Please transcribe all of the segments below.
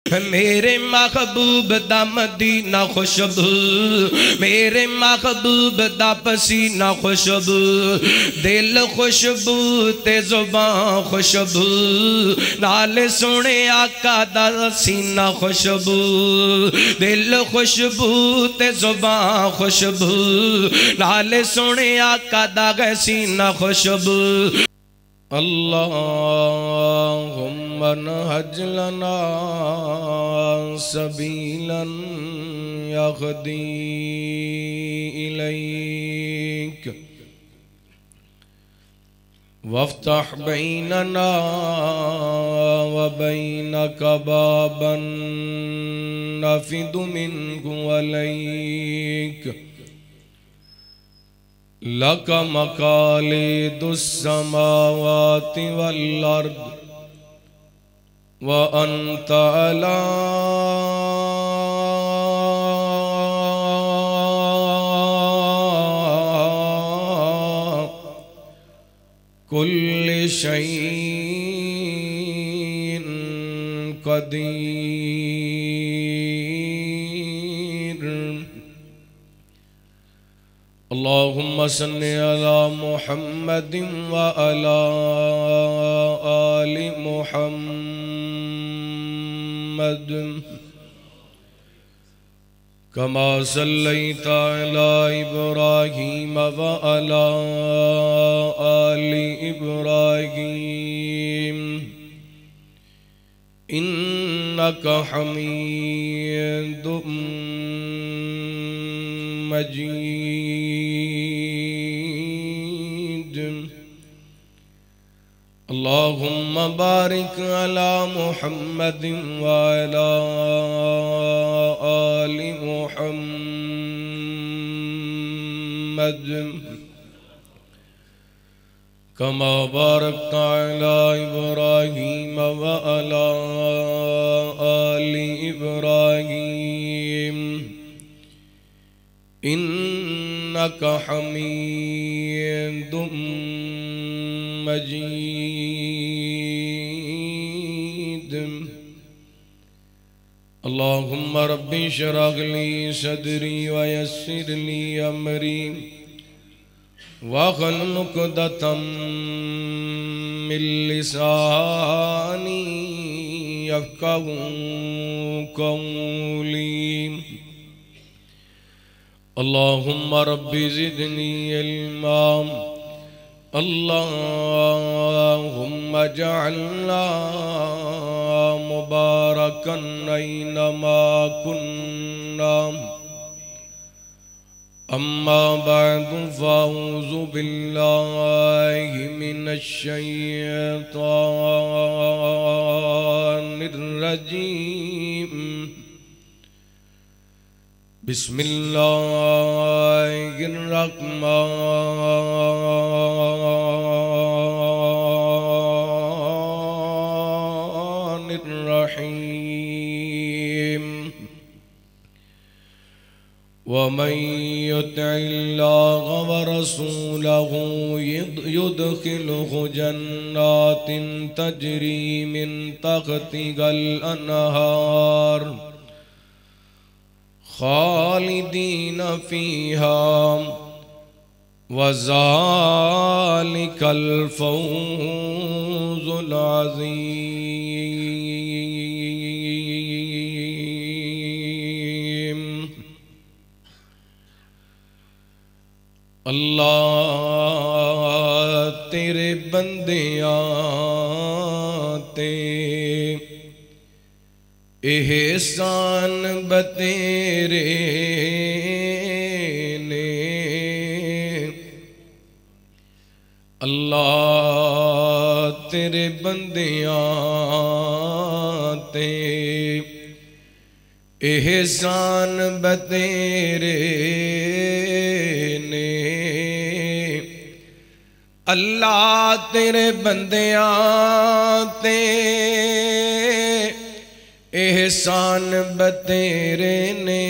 मेरे महबूब दा मदीना खुशबू, मेरे महबूब दा पसीना खुशबू, दिल खुशबू ते जुबान खुशबू, नाल सोने आका दा सीना खुशबू, दिल खुशबू ते जुबान खुशबू, नाल सोने आका दा सीना खुशबू। अल्लाहुम्मा नहज लना सबीलन यहदी इलैक वफ्तह बैनना व बैनक बाबन नफिदु मिन्हु अलैक लक मकालिदुस्समावाति वल अर्द व अंत अला कुल्लि शैइन कदीर। अल्लाहुम्मा सल्लि अला मुहम्मदिन व अला आलि मुहम्मद कमा सल्लैता अला इब्राहीम व अला आलि इब्राहीम इन्नका हमीदुम मजीद। अल्लाहुम्मा बारिक अला मुहम्मदिन व अला आलि मुहम्मद कमा बारकता अला इब्राहीम व अला आलि इब्राहीम इन्नका हमीदुम मजीद। अल्लाहुम्मा रब्बि इश्रह ली सदरी व यस्सिर ली अमरी वहलुल उक़दतम मिन लिसानी यफ़क़हू क़ौली। अल्लाहुम्मा रब्बि ज़िदनी इल्मा। अल्लाहुम्मा जअलना मुबारकन ऐनमा कुन्ना। अम्मा बअदु फ़अऊज़ु बिल्लाहि मिनश शैतानिर रजीम। बिस्मिल्लाहिर रहमानिर रहीम। वमन युतिइल्लाह व रसूलहु युदखिलहु जन्नातिन तजरी मिन तहतिहल अनहार खालिदीन फीहा वज़ालिकल फ़ौज़ुल अज़ीम। अल्लाह तेरे बंदियां ते एहसान बतेरे ने। अल्लाह तेरे बंदियां ते एहसान बतेरे ने। अल्लाह तेरे बंदियां ते एहसान बतेरे ने।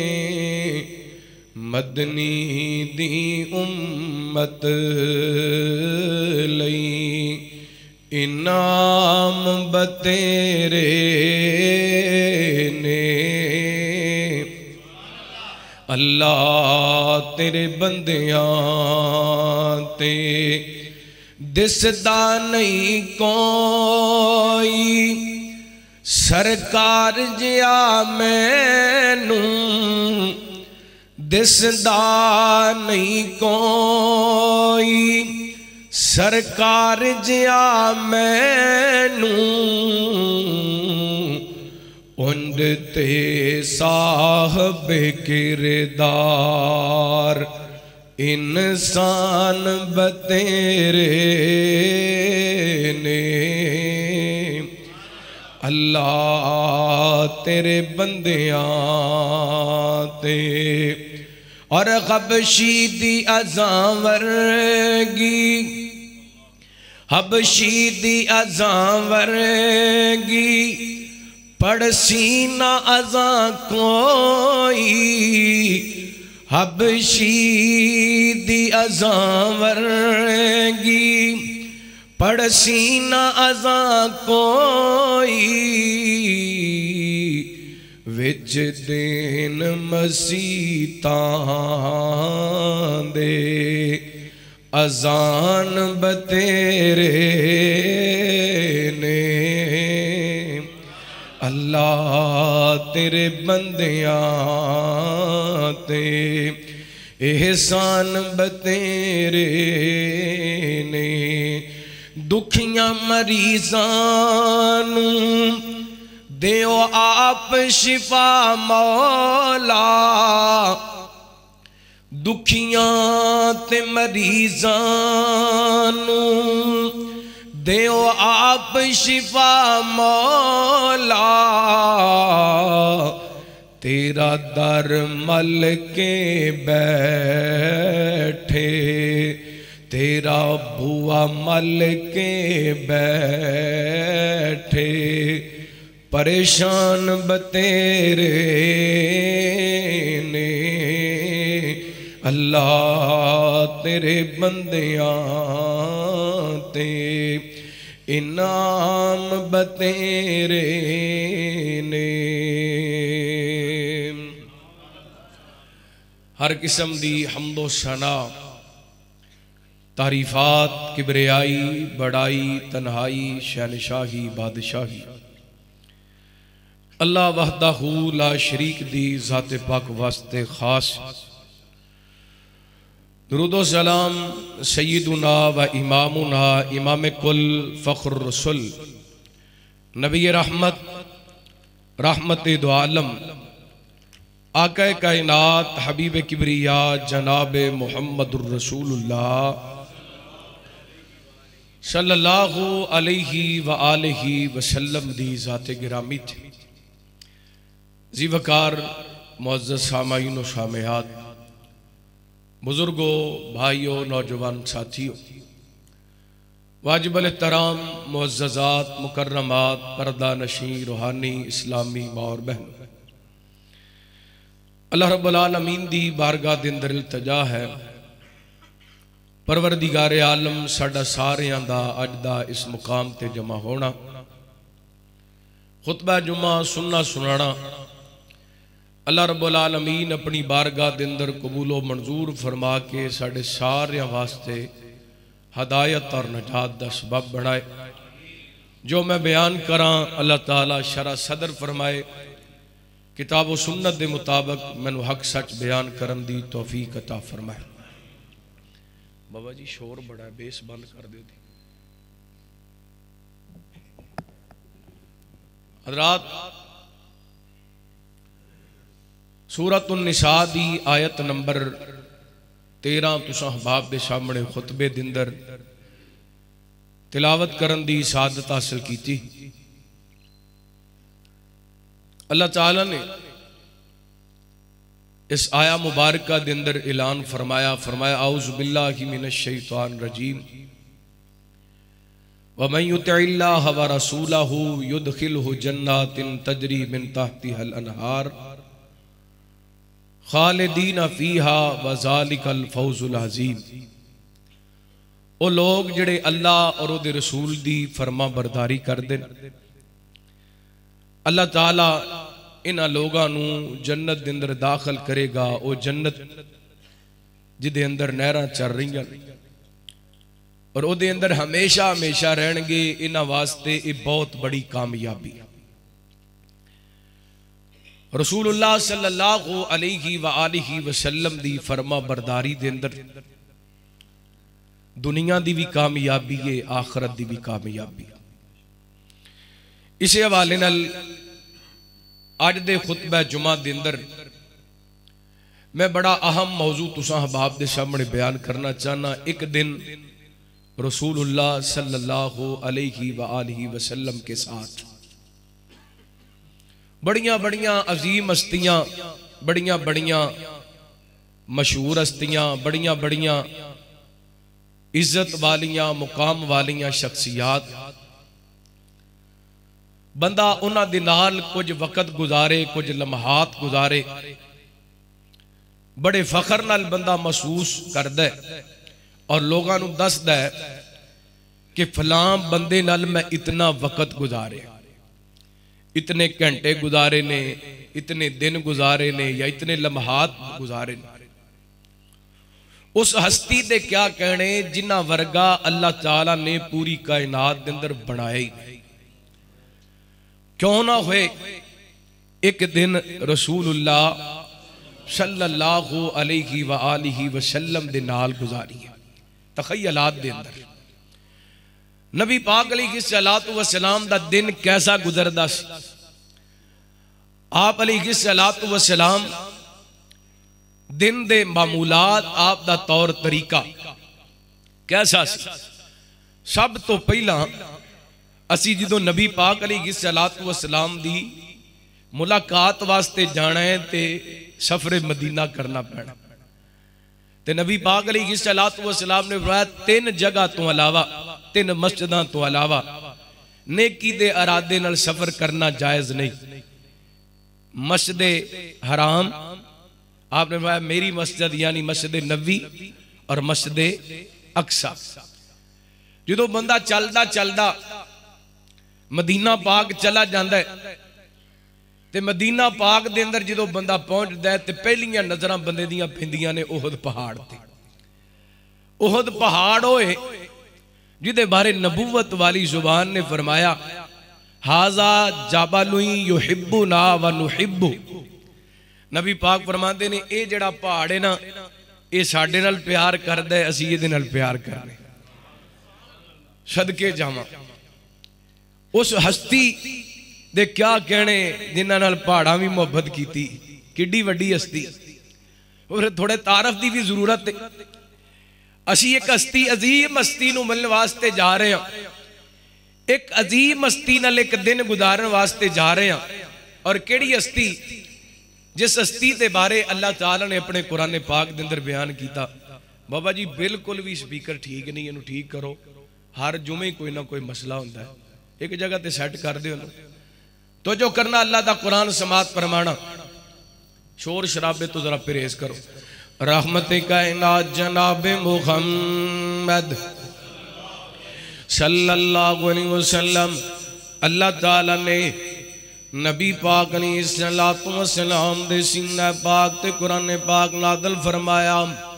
मदनी दी उम्मत लई इनाम बतेरे अल्लाह तेरे बंदियां ते दिसदा नहीं कोई, सरकार जिया मैनू दिसदा नहीं कोई, सरकार जिया मैनू उंद ते साहब किरदार इंसान बतेरे ने। अल्लाह तेरे बंदियां ते और हबशी दी अज़ां वर्गी, हबशी दी अज़ां वर्गी पड़सी ना अज़ां कोई, हबशी दी अज़ां वर्गी पड़सी ना अज़ां कोई, विच दिन मसीतां दे अज़ान बतेरे ने। अल्लाह तेरे बंदियां ते एहसान बतेरे ने। दुखियां मरीज़ां नू देओ आप शिफा मौला, दुखियां ते मरीज़ां नू देओ आप शिफा मौला, तेरा दर मल के बैठे, तेरा बुआ मल के बैठे, परेशान बतेरे ने। अल्लाह तेरे बंदियां ते इनाम बतेरे ने। हर किस्म दी हम्दो सना तारीफात किबरियाई बड़ाई तन्हाई शहनशाही बादशाही अल्लाह वहदाहू ला शरीक दी ज़ाते पाक वास्ते खास। दुरूदो सलाम सय्यदुना व इमामुना इमाम कुल फ़ख्र रसूल नबी रहमत रहमत दो आलम आका कायनात हबीब किबरिया जनाब मुहम्मदुर रसूलुल्लाह सल्लल्लाहु अलैहि व आलिहि वसल्लम दी ज़ाते गिरामी थी। ज़ीवकार मुअज़्ज़ज़ सामाईन व सामियात, बुजुर्गों, भाइयों, नौजवान साथियों, वाजिबुल एहतराम मुअज़्ज़ज़ात मुकर्रमात पर्दा नशीं रूहानी इस्लामी माँ और बहन, अल्लाह रब्बुल आलमीन दी बारगाह दे अंदर इल्तिजा है, परवरदिगार आलम साडा सारियां दा अज दा इस मुकाम ते जमा होना, खुतबा जुमा सुनना सुनाना अल्लाह रब्बुल आलमीन अपनी बारगाह दे अंदर कबूलो मंजूर फरमा के साडे सारियां वास्ते हदायत और नजात दा सबब बनाए। जो मैं बयान करा अल्लाह ताला शरा सदर फरमाए, किताब व सुन्नत के मुताबिक मैनू हक सच बयान करन दी तौफीक अता फरमाए। बाबा जी शोर बड़ा है, बेस बंद कर दो। हज़रात, सूरत उन्निसा दी आयत नंबर 13 तुसां अहबाब के सामने खुतबे दे अंदर तिलावत करन दी सादत हासिल की। अल्लाह ताला ने इस आया मुबारका दे अंदर ऐलान फरमाया औज़ु बिल्लाहि मिनश शैतानिर रजीम व मन युतिइल्लाह व रसूलहु युदखिलहु जन्नातिन तजरी मिन तहतिहल अनहार खालिदीना फीहा व ज़ालिकल फौज़ुल अज़ीम। वो लोग जिहड़े अल्लाह और उहदे रसूल दी फरमा बरदारी करदे, अल्लाह ताला इन्हां लोगां नूं जन्नत दे अंदर दाखिल करेगा। वो जन्नत जिदे अंदर नहरां चल रही और उहदे अंदर हमेशा हमेशा रहणगे। इन्हां वास्ते ये बहुत बड़ी कामयाबी। रसूलुल्लाह सल्लल्लाहु अलैहि वआलिहि वसल्लम दी फरमा बरदारी दे अंदर दुनिया दी भी कामयाबी है, आखरत दी भी कामयाबी। इस हवाले नाल अज दे खुतबा जुमा दे अंदर मैं बड़ा अहम मौजू तुसां अहबाब दे सामने बयान करना चाहना। एक दिन रसूलुल्लाह सल्लल्लाहु अलैहि वआलिहि वसल्लम के साथ बड़ियां बड़ियां अजीम हस्तियां, बड़ियां बड़ियां मशहूर हस्तियां, बड़ियां बड़ियां इज्जत वालियां मुकाम वालियां शख्सियात, बंदा उन्हां दे नाल कुछ वक्त गुजारे, कुछ लम्हात गुजारे, बड़े फखर नाल बंदा महसूस करदा है और लोगों नूं दसदा है कि फलां बंदे नाल मैं इतना वक्त गुजारे, इतने घंटे गुजारे ने, इतने दिन गुजारे ने या इतने लम्हात गुजारे ने। उस हस्ती दे क्या कहने जिन्ना वर्गा अल्लाह ताला ने पूरी कायनात दे अंदर बनाया ही नहीं। क्यों ना होए एक दिन रसूलुल्लाह सल्लल्लाहु अलैहि वआलिहि वसल्लम दे नाल गुजारी है। तखयलात दे अंदर नबी पाक अलैहि सलातु वसलाम दा दिन कैसा गुजरदा सी। आप अलैहि सलातु वसलाम दिन दे मामूलात, आप दा तौर तरीका कैसा सी। सब तो पहला असी जो नबी पाक अलैहि सलातु वसलाम दी मुलाकात वास्ते जाना है ते सफरे मदीना करना पैना। ते नबी पाक अलैहि सलातु वसलाम ने फरमाया तीन जगह तो अलावा, तीन मस्जिदां तो अलावा नेकी दे इरादे नाल सफर करना जायज नहीं। मस्जिद हराम आपने फरमाया मेरी मस्जिद यानी मस्जिद नबी और मस्जिद अक्सा। जो बंदा चलदा चलदा मदीना पाक चला जाता है ते मदीना पाक दे अंदर जो बंदा पहुंचता है तो पहलियां नजर बंदे दियां पैंदियां ने ओहद पहाड़ ते। ओहद पहाड़ होए जिदे बारे नबूवत वाली जुबान ने फरमाया हाजा जाबालुई युहिब्बुना व नुहिब्बु। नबी पाक फरमाते ने ये जड़ा पहाड़ है ना ये साडे नाल प्यार करदा है, असीं इहदे नाल प्यार करने। सदके जावां उस हस्ती दे क्या कहने जिन्हां नाल पहाड़ां भी मुहब्बत कीती। किड्डी वड्डी हस्ती और थोड़े तारफ की भी जरूरत है। असीं एक हस्ती अजीम हस्ती नूं मिलण वास्ते जा रहे हैं, एक अजीम हस्ती नाल एक दिन गुजारन वास्ते जा रहे हैं। और किहड़ी हस्ती? जिस हस्ती के बारे अल्लाह ताला ने अपने कुरान पाक के अंदर बयान किया। बाबा जी बिल्कुल भी स्पीकर ठीक नहीं, इन्हू ठीक करो। हर जुमे कोई ना कोई मसला होता है, एक जगह ते सैट कर दो तो जो करना अल्लाह का कुरान समात फरमाना। शोर शराबे तो जरा परहेज करो। रहमत कायनात जनाब मुहम्मद सल्लल्लाहु अलैहि वसल्लम अल्लाह ताला ने नबी पाक अलैहिस्सलातु वस्सलाम दे सीना पाक ते कुरान पाक नाज़िल फरमाया।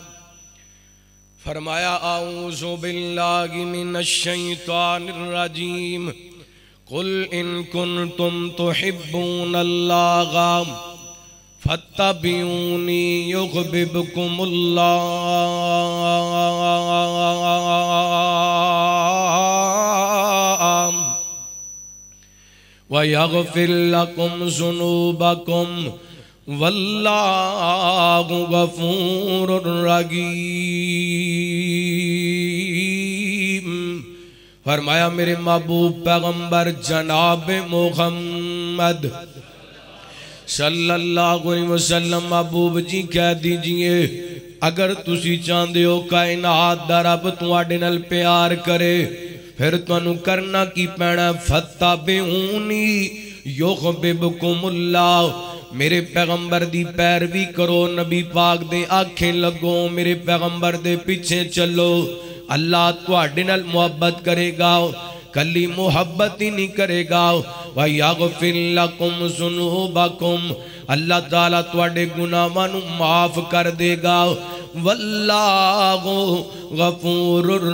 फरमाया आऊज़ु बिल्लाहि मिनश शैतानिर रजीम कुल इन कुंतुम तुहिब्बूनल्लाह फत्तबिऊनी युहिब्बुकुमुल्लाह व यग़फिर लकुम ज़ुनूबकुम वल्लाहु गफूरुर रहीम। फरमाया मेरे महबूब पैगंबर जनाब मुहम्मद सल्लल्लाहु अलैहि वसल्लम महबूब जी कह दीजिए अगर तुसी चाहते हो कायनात दा रब तुहाडे नाल प्यार करे फिर तुहानू करना की पैना फत्तबिऊनी युहिब्बुकुमुल्लाह। मेरे पैगंबर दी पैरवी करो, नबी पाक दे आखे लगो, मेरे पैगंबर दे पीछे चलो, अल्लाह तुहाडे नाल मुहब्बत करेगा। कली मुहब्बत ही नहीं करेगा। व यगफिर लकुम ज़ुनूबकुम, अल्लाह ताला तुहाडे गुनाहां नूं माफ कर देगा। वल्लाहु गफूरुर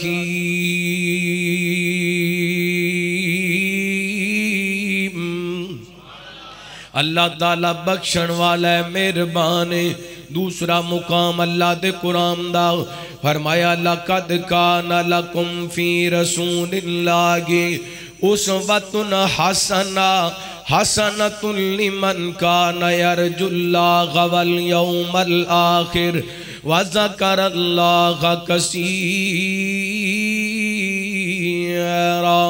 रहीम, अल्लाह ताला बख्शण वाला है, मेहरबान है। दूसरा मुकाम अल्लाह दे कुरान दा फरमाया लक़द कान लकुम फी रसूलिल्लाहि उस्वतुन हसना हसनतुन लिमन कान यरजुल्लाह वल यौमल आखिर व ज़करल्लाह कसीरा।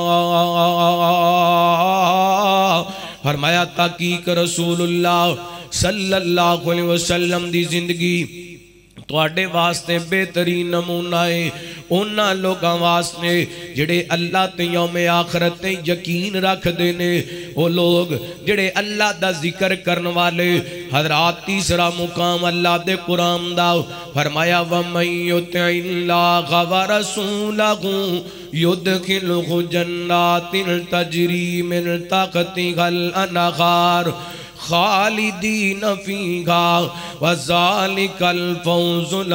फरमाया ताकीक रसूलुल्लाह सल्लल्लाहु अलैहि वसल्लम दी जिंदगी तुहाडे वास्ते बेहतरीन नमूना है उन्हां लोगां वास्ते जिहड़े अल्लाह ते यौम आखिरत ते यकीन रखदे ने। वो लोग जिहड़े अल्लाह दा जिक्र करन वाले हज़रात। तीसरा मुकाम अल्लाह दे कुरान दा फरमाया वमन युतिइल्लाह व रसूलहु युदखिलहु जन्नातिन तजरी मिन तहतिहल अनहार खालिदीन फीहा व ज़ालिकल फौज़ुल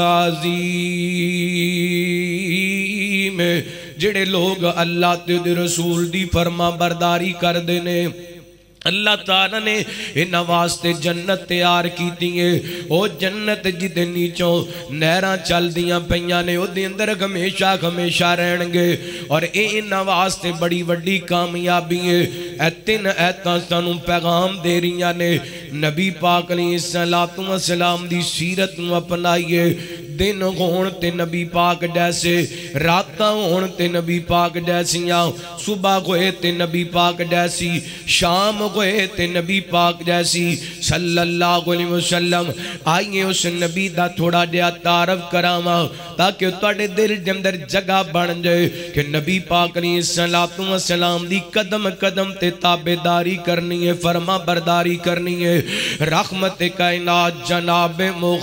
अज़ीम। जिहड़े लोग अल्लाह ते रसूल दी फरमा बरदारी करदे ने, अल्लाह ताला ने इन्हां वास्ते जन्नत तैयार की है। वो जन्नत जिदे नीचों नहरां चलदियां पईयां ने उहदे अंदर हमेशा हमेशा रहणगे। और इन्हां वास्ते बड़ी वड्डी कामयाबी है। ए तीन ऐतां सानू पैगाम दे रही ने। नबी पाक अलैहिस्सलातु वस्सलाम दी सीरत नूं अपनाइए। दिन होण ते नबी पाक जैसे, रातां होण ते नबी पाक जैसियां, सुबह होए ते नबी पाक जैसी, शाम होए ते नबी पाक जैसी सल्लल्लाहु अलैहि वसल्लम। आइए उस नबी दा थोड़ा जिहा तारफ करावां ताकि तुहाडे दिल दे अंदर जगह बन जाए कि नबी पाक अलैहिस्सलातु वस्सलाम दी कदम कदम ते ताबेदारी करनी है, फरमा बरदारी करनी है। रहमत कायनात जनाब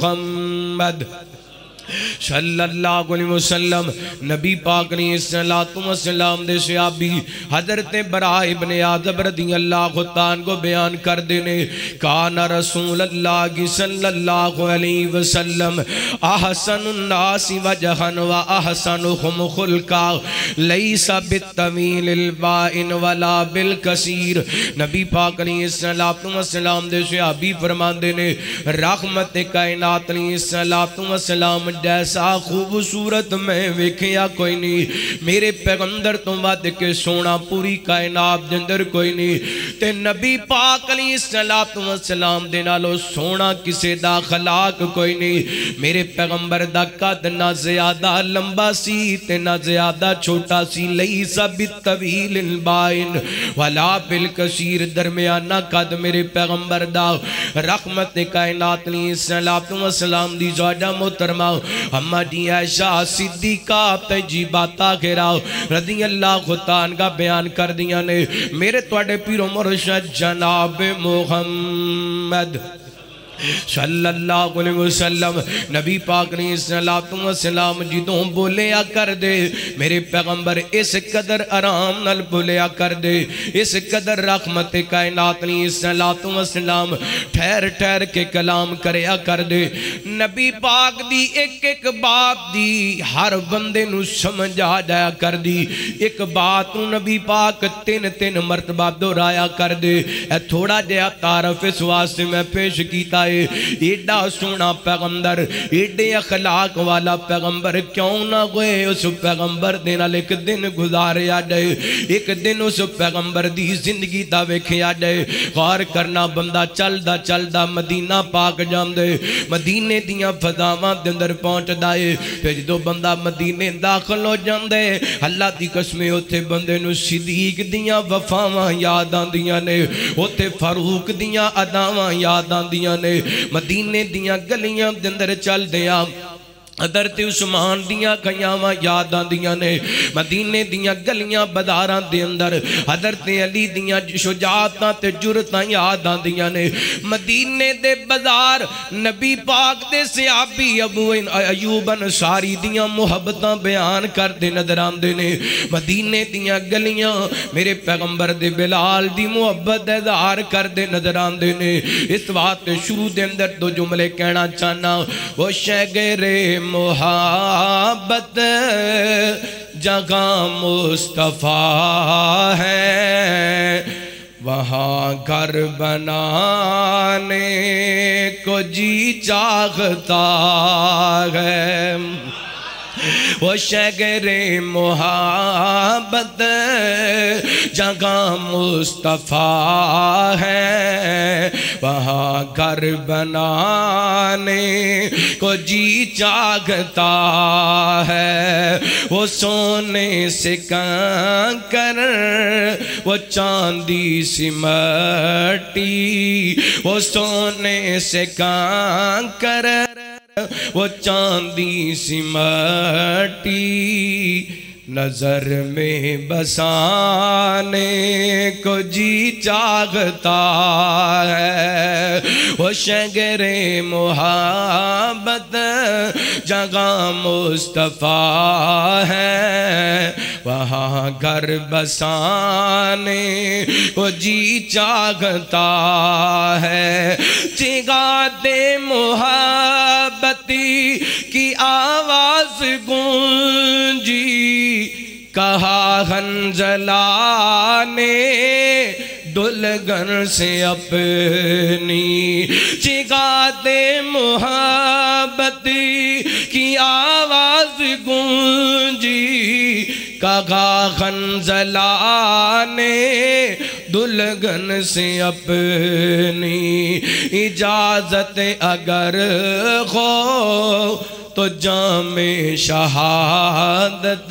मुहम्मद सल्लल्लाहु अलैहि वसल्लम नबी पाक अलैहिस्सलातु वस्सलाम दे सहाबी हजरत बरा इब्ने आज़ब रज़ियल्लाहु ताला को बयान कर देने। कान रसूलुल्लाह सल्लल्लाहु अलैहि वसल्लम अहसनुन नासी वजहन व अहसनुहुम खुल्का लैसा बित्तवीलिल बाइन वला बिल कसीर। नबी पाक अलैहिस्सलातु वस्सलाम दे सहाबी फरमांदे ने रहमत कायनात अलैहिस्सलातु वस्सलाम जैसा खूबसूरत मैं वेखिया कोई नहीं। मेरे पैगंबर तो वध के सोना पूरी कायनात दे अंदर कोई नहीं। ते नबी पाक अलैहिस्सलातु वस्सलाम दे नालों सोना किसे दा खलाक कोई नहीं। मेरे पैगंबर दा कद ना ज्यादा लंबा सी ते ना ज्यादा छोटा सी। लैसा बित्तवीलिल बाइन वला बिल कसीर, दरमियाना कद मेरे पैगंबर दा। रहमत कायनात अलैहिस्सलातु वस्सलाम दी ज़ौजा मोहतरमा अम्मा जी आयशा सिद्दीका तैयबा ताहिरा रज़ियल्लाहु ताला का बयान कर दिया ने। मेरे तुहाडे पीरो मुर्शिद जनाब मुहम्मद सल्लल्लाहु अलैहि वसल्लम नबी पाक अलैहिस्सलातु वस्सलाम जिदों बोलिया कर दे, मेरे पैगंबर इस कदर आराम नाल बोलिया कर दे, इस कदर रहमत कायनात अलैहिस्सलातु वस्सलाम ठहर ठहर के कलाम करया कर दे। नबी पाक दी एक एक बात दी हर बंदे नू समझ आ जाया कर दी। एक बात नू नबी पाक तीन तीन मरतबा दोहराया कर दे। ए थोड़ा जिहा तारफ इस वास्ते मैं पेश कीता है। एडा सोना पैगंबर, एडे अखलाक वाला पैगंबर क्यों ना होए उस पैगंबर दे नाल एक दिन गुजारिया जाए, एक दिन उस पैगंबर दी जिंदगी दा वेखिया जाए। गौर करना, बंदा चलदा चलदा मदीना पाक जांदे, मदीने दियां फज़ावां दे अंदर पहुंचदा है। ते जदों बंदा मदीने दाखिल हो जांदे, अल्लाह दी कसम उत्थे बंदे नूं सिद्दीक दियां वफावां याद आंदियां ने, उत्थे फारूक दियां अदावां याद आंदियां ने। मदीने दियां गलियां दे अंदर चलदियां हज़रत उस्मान दियां कयावां याद आंदियां ने। मदीने दियां गलियां बाजारां दे अंदर हज़रत अली दियां शुजाअतां ते जुरतां याद आंदियां ने। मदीने दे बाजार नबी पाक दे सहाबी अबू अयूब अंसारी दियां मुहब्बतां बयान करदे नजर आंदे ने। मदीने दियां गलियां मेरे पैगंबर दे बिलाल दी मुहब्बत दा इज़हार करदे नजर आंदे ने। इस वास्ते शुरू दे अंदर दो जुमले कहना चाहना। वो शगरे मोहब्बत जगह मुस्तफ़ा है, वहाँ घर बनाने को जी चाहता है। वो शगरे मोहब्बत जगह मुस्तफ़ा है, वहाँ घर बनाने को जी चाहता है। वो सोने से कंकर, वो चांदी सी मट्टी, वो सोने से कंकर, वो चांदी सी मट्टी, नजर में बसाने को जी चाहता है। वो शगरे मोहब्बत जगह मुस्तफ़ा है, वहाँ घर बसाने को जी चाहता है। जगा दे मोहब्बती की आवाज़ गूंजी, कहा हंजला ने दुल्हन से अपनी। जगा दे मोहब्बती की आवाज़ गूंजी, कहा हंजला ने दुल्हन से अपनी। इजाज़त अगर हो तो जामे शहादत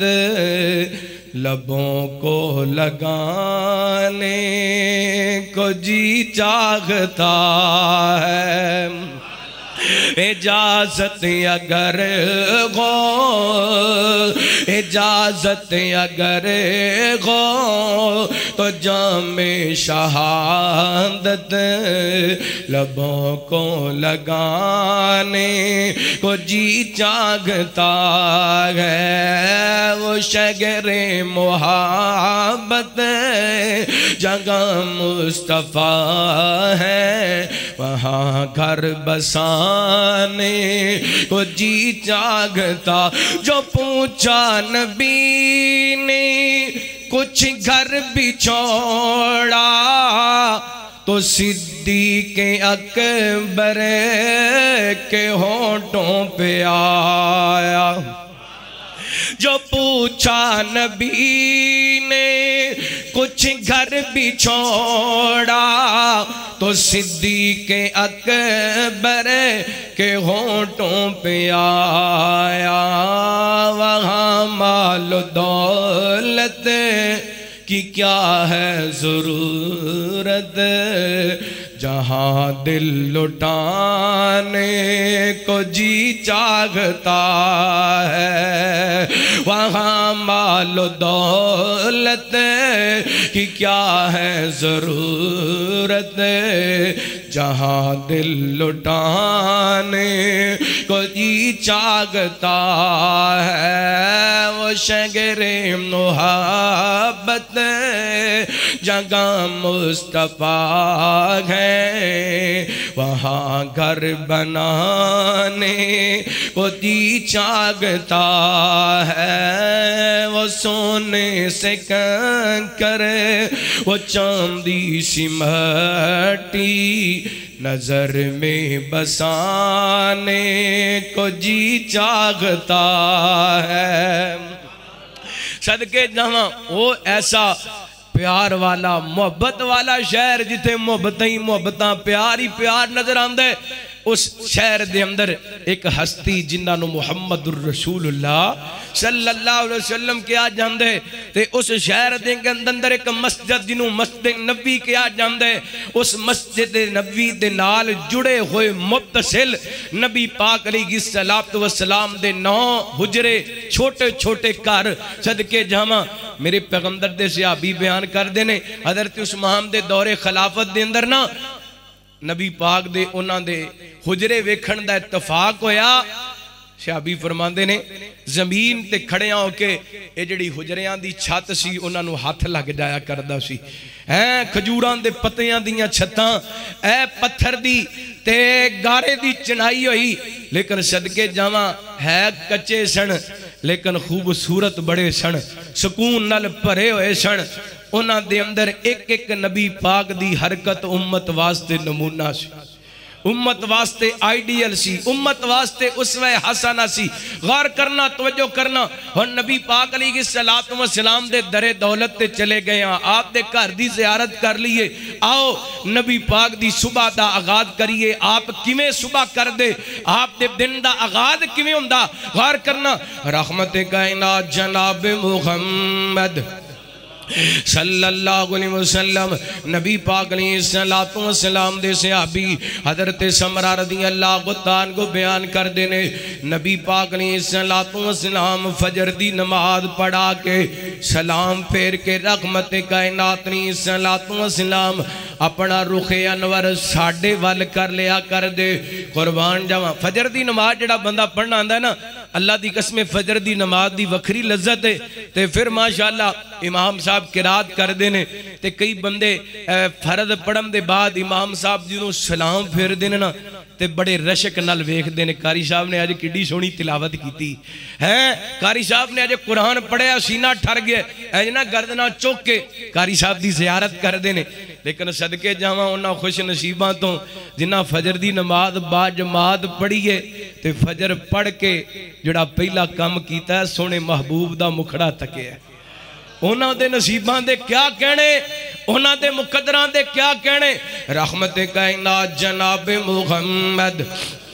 लबों को लगाने को जी चाहता है। इजाज़त अगर हो, इजाज़त अगर हो तो जामे शहादत लबों को लगाने को जी चाहता है। वो शगरे मोहब्बत जगह मुस्तफ़ा है, वहाँ घर बसाने को जी चाहता। जो पूछा नबी ने कुछ घर भी छोड़ा, तो सिद्दीक़ अकबर के होंठों पे आया। जो पूछा नबी ने कुछ घर भी छोड़ा, तो सिद्दीक़ अकबर के होंठों पे आया। वहाँ माल दौलत की क्या है ज़रूरत, जहाँ दिल लुटाने को जी चाहता है। वहाँ माल दौलत की क्या है ज़रूरत, जहाँ दिल लुटाने को जी चाहता है। वो शगरे मोहब्बत जगह मुस्तफ़ा है, वहाँ घर बनाने को जी चाहता है। वो सोने से कंकर, वो चांदी सी मट्टी, नजर में बसाने को जी चाहता है। सदके जावां वो ऐसा प्यार वाला मोहब्बत वाला शहर जिथे मोहब्बत ही मोहब्बत, प्यार ही प्यार नजर आंदा है। उस शहर दे अंदर एक हस्ती जिन्होंने मुहम्मदुर रसूलुल्लाह सल्लल्लाहु अलैहि वसल्लम कहा जाता है, ते उस शहर दे अंदर एक मस्जिद जिन्हों मस्जिद नबी कहा जाता है, उस मस्जिद नबी दे नाल जुड़े हुए मुत्तसिल नबी पाक अलैहिस्सलातु वस्सलाम दे 9 हुजरे छोटे छोटे घर सदके जावा। मेरे पैगंबर दे सहाबी बयान करते हैं, हज़रत उस्मान दे दौरे खिलाफत दे अंदर ना नबी पाक दे उन्हां दे हुजरे वेखण दा इत्तफाक होया। सहाबी फरमाते ने जमीन ते खड़े होके ये जिहड़ी हुजरियां दी छत सी उन्हां हाथ लग जाया करदा सी। है खजूरां दे पत्तियां दियां छत्तां ऐ पत्थर दी ते गारे दी चनाई हुई, लेकिन सदके जावां है कच्चे सन लेकिन खूबसूरत बड़े सन, सुकून नाल भरे हुए सन। उन्हां दे अंदर एक एक नबी पाक दी हरकत उम्मत वास्ते नमूना सी, उम्मत वास्ते आइडियल सी, उम्मत वास्ते उसवे हसना सी। गौर करना, तवज्जो करना। और नबी पाक अलैहिस्सलातु वस्सलाम दे दरे दौलत ते चले गए, आप दे घर दी ज़ियारत कर लीए। आओ नबी पाक दी सुबह दा आगाज करिए। आप किवें सुबह कर दे, आप दे दिन दा आगाज किवें हुंदा? गौर करना। रहमत कायनात जनाब मुहम्मद सल्लल्लाहु अलैहि वसल्लम नबी पाक अलैहिस्सलातु वस्सलाम दे सहाबी हजरत समरा रज़ियल्लाहु ताला को बयान करते ने, नबी पाक अलैहिस्सलातु वस्सलाम फजर दी नमाज पढ़ा के सलाम फेर के रहमत कायनात अलैहिस्सलातु वस्सलाम अपना रुखे अनवर साडे वल कर लिया कर दे। कुर्बान जावा। फजर दी नमाज जिहड़ा बंदा पढ़ना आंदा ना, अल्लाह दी कसम फजर दी नमाज दी वखरी लज्जत है। ते फिर माशाअल्लाह इमाम साहब किरात करते हैं, ते कई बंदे फर्ज पढ़न दे बाद इमाम साहब जो सलाम फेरते हैं ना, ते बड़े रशक नाल वेखते हैं कारी साहब ने अज किड्डी सोहनी तिलावत की है, कारी साहब ने अज कुरान पढ़िया सीना ठर गया, अज ना गर्दना चुक के कारी साहब की जियारत करते हैं। लेकिन सदके जावा उन्होंने खुश नसीबों तो जिन्हें फजर की नमाज बा जमात पढ़ी है, तो फजर पढ़ के जोड़ा पहला काम किया सोने महबूब का मुखड़ा तकिया। उन्होंने दे नसीबां दे क्या कहने, उन्होंने दे मुकद्दरां दे क्या कहने। रहमत कायनात जनाब मुहम्मद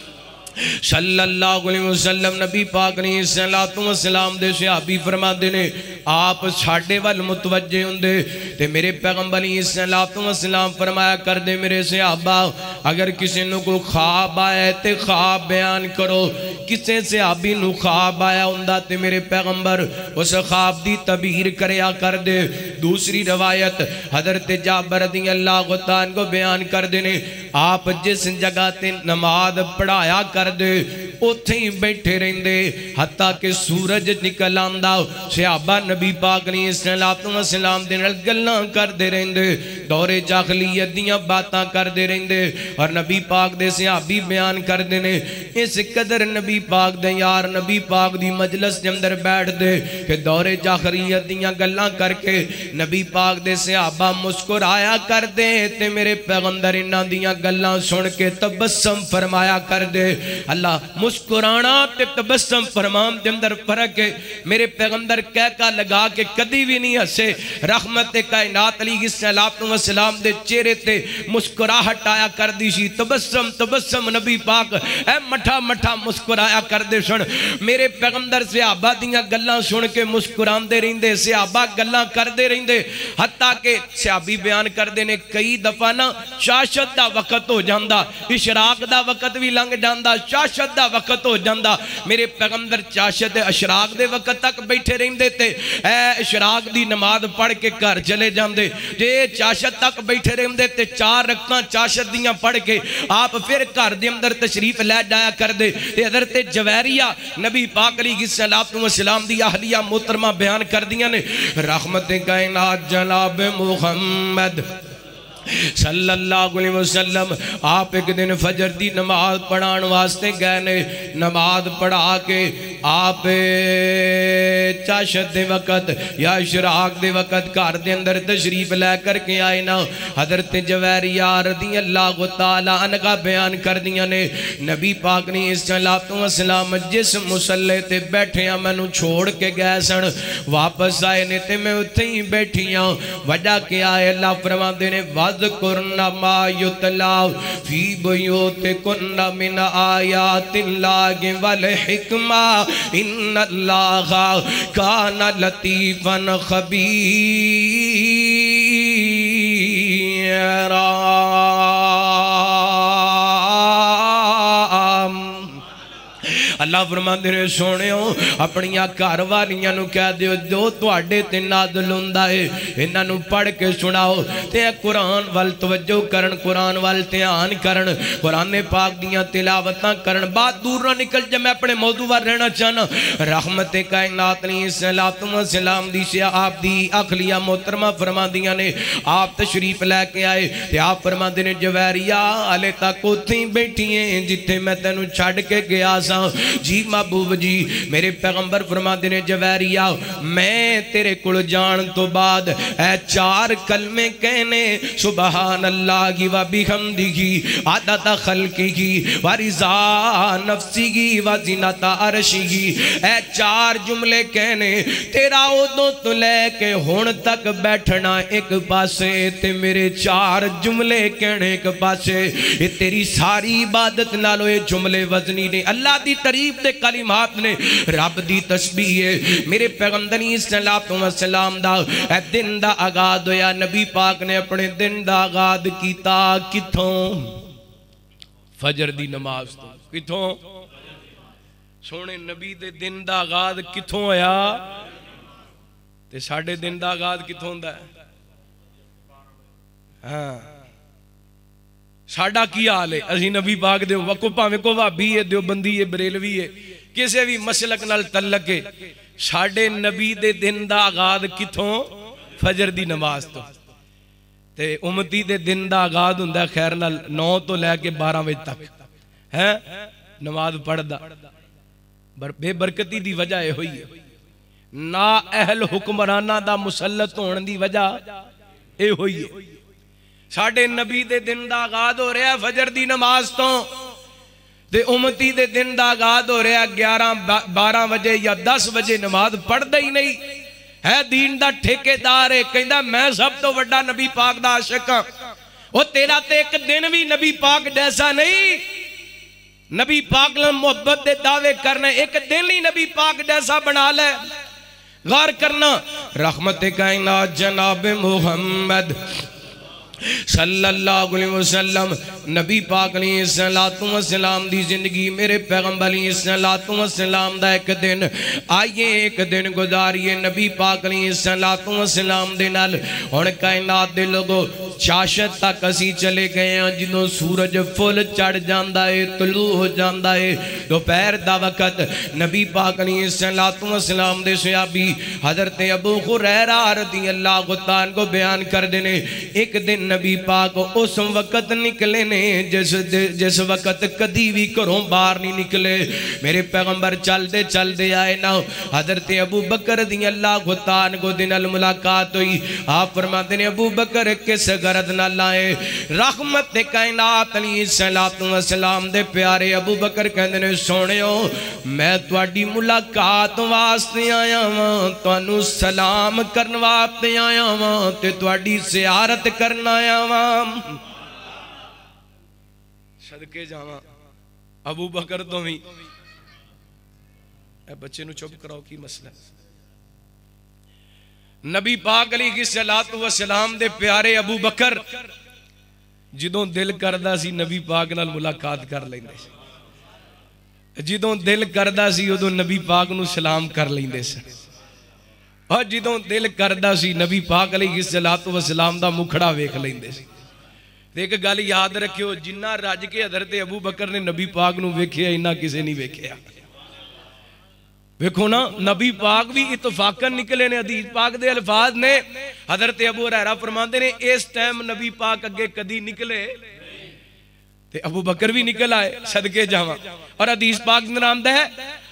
सल्लल्लाहु अलैहि वसल्लम नबी पाक अलैहिस्सलातु वस्सलाम दे सहाबी फरमाते ने, आप साडे वल मुतवज्जे हुंदे ते मेरे पैगंबर अलैहिस्सलातु वस्सलाम फरमाया करदे, मेरे सहाबा अगर किसी नूं कोई ख्वाब आया ते ख्वाब बयान करो। किसी सहाबी नूं ख्वाब आया हुंदा ते मेरे पैगंबर उस ख्वाब दी तबीर करया कर दे। दूसरी रवायत हजरत जाबर रज़ियल्लाहु ताला को बयान करदे ने, आप जिस जगह ते नमाज पढ़ाया कर दे उथे ही बैठे रहंदे हत्ता कि सूरज निकल आंदा। सहाबा नबी पाक अलैहिस्सलातु वस्सलाम दे नाल गल्लां करदे रहंदे, दौरे जाहलियत दीयां बातां करदे रहंदे। और नबी पाक दे सहाबी बयान करदे ने, इस कदर नबी पाक दे यार नबी पाक दी मजलिस दे अंदर बैठदे कि दौरे जाहलियत दीयां गल्लां करके नबी पाक दे सहाबा मुस्कुराया करदे ते मेरे पैगंबर इन्हां दीयां गल्लां सुन के तबस्सुम फरमाया करदे। अल्लाह मुस्कुराना ते तबस्सुम फरमान दे अंदर फर्क है। मेरे पैगंबर कहका लगा के कदी भी नहीं हसे। रहमत कायनात अलैहिस्सलातु वस्सलाम दे चेहरे ते मुस्कुराहट आया करदी सी। तबस्सुम तबस्सुम नबी पाक ऐ मठा मठा मुस्कुराया करदे सन। मेरे पैगंबर सहाबा दीयां गल्लां सुन के मुस्कुरांदे रहिंदे, सहाबा गल्लां करदे रहिंदे, हत्ता के सहाबी बयान करदे ने कई दफा ना शाशत दा वक्त हो जांदा, इशराक दा वक्त भी लंघ जांदा, चाशत दा वक्त हो जांदा। मेरे पैगंबर चाशत अशराक दे वक्त तक बैठे रहंदे ते ऐ इशराक दी नमाज पढ़ के घर चले जांदे। जे चाशत तक बैठे रहंदे ते 4 रकातां चाशत दियां पढ़ के आप फिर घर दे अंदर तशरीफ लै जाया करदे। ते हज़रत जवैरिया नबी पाक अलैहिस्सलातु वस्सलाम दी अहलिया मोहतरमा बयान करदियां ने, रहमत कायनात जनाब मुहम्मद सल्लल्लाहु अलैहि वसल्लम आप एक दिन फजर दी नमाज पढ़ाने वास्ते गए ने। नमाज पढ़ा के आप चाशत दे वक़्त या इशराक दे वक़्त घर दे अंदर तशरीफ लै करके आए ना। हज़रत जवैरिया रज़ियल्लाहु तआला अन्हा बयान कर दिया ने नबी पाक ने इस सलातो वसलाम जिस मुसल्ले ते बैठे मैनू छोड़ के गए सन, वापस आए ने ते मैं उत्थे ही बैठी हाँ। वजह क्या है? अल्लाह फरमाते ने वज़कुरना मा युतला फी बुयूतिकुन्ना मिन आयातिल्लाहि वल हिकमा इन्नल्लाहा काना लतीफन खबीरा। अल्लाह फरमाते ने सोनियो अपनिया घर वालियां नू कह दियो जो तुहाडे ते नाज़िल हुंदा है इन्हां नू पढ़ के सुनाओ ते कुरान वल तवज्जो करन, कुरान वल ध्यान करन, कुरान पाक दियां तिलावतां करन। बात दूर ना निकल जा, मैं अपने मौजू वाल रहना चाहना। रहमत कायनात ने सलातो व सलाम दी आप दी अखलिया मोहतरमा फरमांदियां ने आप तशरीफ लैके आए ते आप फरमांदे ने जवैरिया हाले तक उत्थे ही बैठी है जिथे मैं तेनू छड्ड के गया सा। जी महबूब जी मेरे पैगंबर फरमाते ने जवैरिया मैं तेरे कुल जान तो बाद ऐ चार कलमे कहने सुबहान अल्लाह व बिहम्दिही आदत खल्किही व रिज़ा नफ्सिही व ज़िनत अर्शिही। ऐ चार जुमले कहने तेरा उदों तो लैके हुण तक बैठना एक पासे ते मेरे चार जुमले कहने एक पासे। ये तेरी सारी इबादत नालों ये जुमले वजनी ने, अल्लाह दी तारीफ दे कलिमात ने, रब दी तस्बीह है। मेरे पैगंबर सल्लल्लाहु अलैहि वसल्लम दा ए दिन दा आगाज होया। नबी पाक ने अपने दिन दा आगाज कीता किथों? फजर दी नमाज तो। किथों? सोने नबी दे दिन दा आगाज किथों होया ते साडे दिन दा आगाज किथों हुंदा है? हाँ साडा की हाल है? असी नबी पाक दे वको भावें को भाभी है, देवबंदी है, बरेलवी है, किसी भी मसलक नाल तल्लक है, साडे नबी दे दिन दा आगाज किथों? फजर दी नमाज तो। ते उम्मती दे दिन दा आगाज हुंदा खैर नाल 9 तो लैके 12 बजे तक है नमाज पढ़दा। बेबरकती दी वजह यह हुई है, ना अहल हुक्मराना दा मुसल्लत होने दी वजह यह हुई है। साडे नबी दे दिन दा आगाज हो रहा फजर दी नमाज तो ते उम्मती दे दिन दा आगाज हो रहा 11-12 बजे या 10 बजे। नमाज पढ़दा ही नहीं है, दीन दा ठेकेदार है, कहंदा मैं सब तो वड्डा नबी पाक दा आशिक हां। ओ तेरा ते एक दिन भी नबी पाक जैसा नहीं। नबी पाक नाल मोहब्बत दे दावे करने एक दिन ही नबी पाक जैसा बना ले। गौर करना रहमत कायनात जनाब मुहम्मद सल्लल्लाहु अलैहि वसल्लम नबी पाक अलैहिस्सलातु वस्सलाम दी जिंदगी मेरे पैगंबर अलैहिस्सलातु वस्सलाम दा एक दिन आइए, एक दिन गुजारिए नबी पाक अलैहिस्सलातु वस्सलाम दे नाल। हुण कायनात दे लोगो चाशत तक असी चले गए हैं। जिदों सूरज फुल चढ़ जाता है, तलू हो जाता है, दोपहर दा वक़्त नबी पाक अलैहिस्सलातु वस्सलाम दे सहाबी हज़रत अबू हुरैरा रज़ियल्लाहु तआला अन्हु बयान करदे ने एक दिन नबी पाक उस वक़्त निकले ने जिस वक़्त कदी भी घरों बाहर नहीं निकले। मेरे पैगंबर चलते चलते आए ना। हज़रत अबू बकर रज़ियल्लाहु तआला अन्हु दे नाल मुलाकात हुई। आप फरमाते ने अबू बकर किस गरज नाल आए? रहमत कायनात अलैहिस्सलातु वस्सलाम दे प्यारे अबू बकर कहंदे ने सोहणियो मैं तुहाडी मुलाकात वास्ते आया वां, तुहानू सलाम करन वास्ते आया वां ते तुहाडी ज़ियारत करना आया वां। सदके जावां अबू बकर तो भी बच्चे नू चुप कराओ की मसला। नबी पाक अलैहिस्सलातु वस्सलाम दे प्यारे अबू बकर जिदों दिल करदा सी नबी पाक नाल मुलाकात कर लैंदे सी, जिदों दिल करदा सी उदों नबी पाक नू सलाम कर लैंदे सी, और जिदों दिल करदा सी नबी पाक अलैहिस्सलातु वस्सलाम दा मुखड़ा वेख लैंदे सी। एक गल याद रखियो, जिन्ना रज के हज़रत अबू बकर ने नबी पाक नू वेखिया इन्ना किसे नहीं वेखिया। वेखो ना नबी पाक भी इतफाकन निकले ने। हदीस पाक दे अल्फाज ने हज़रत अबू हुरैरा फरमाते ने इस टाइम नबी पाक अगे कदी निकले ते अबू बकर भी निकल आए, सदके जावा। और हदीस पाक में नाम है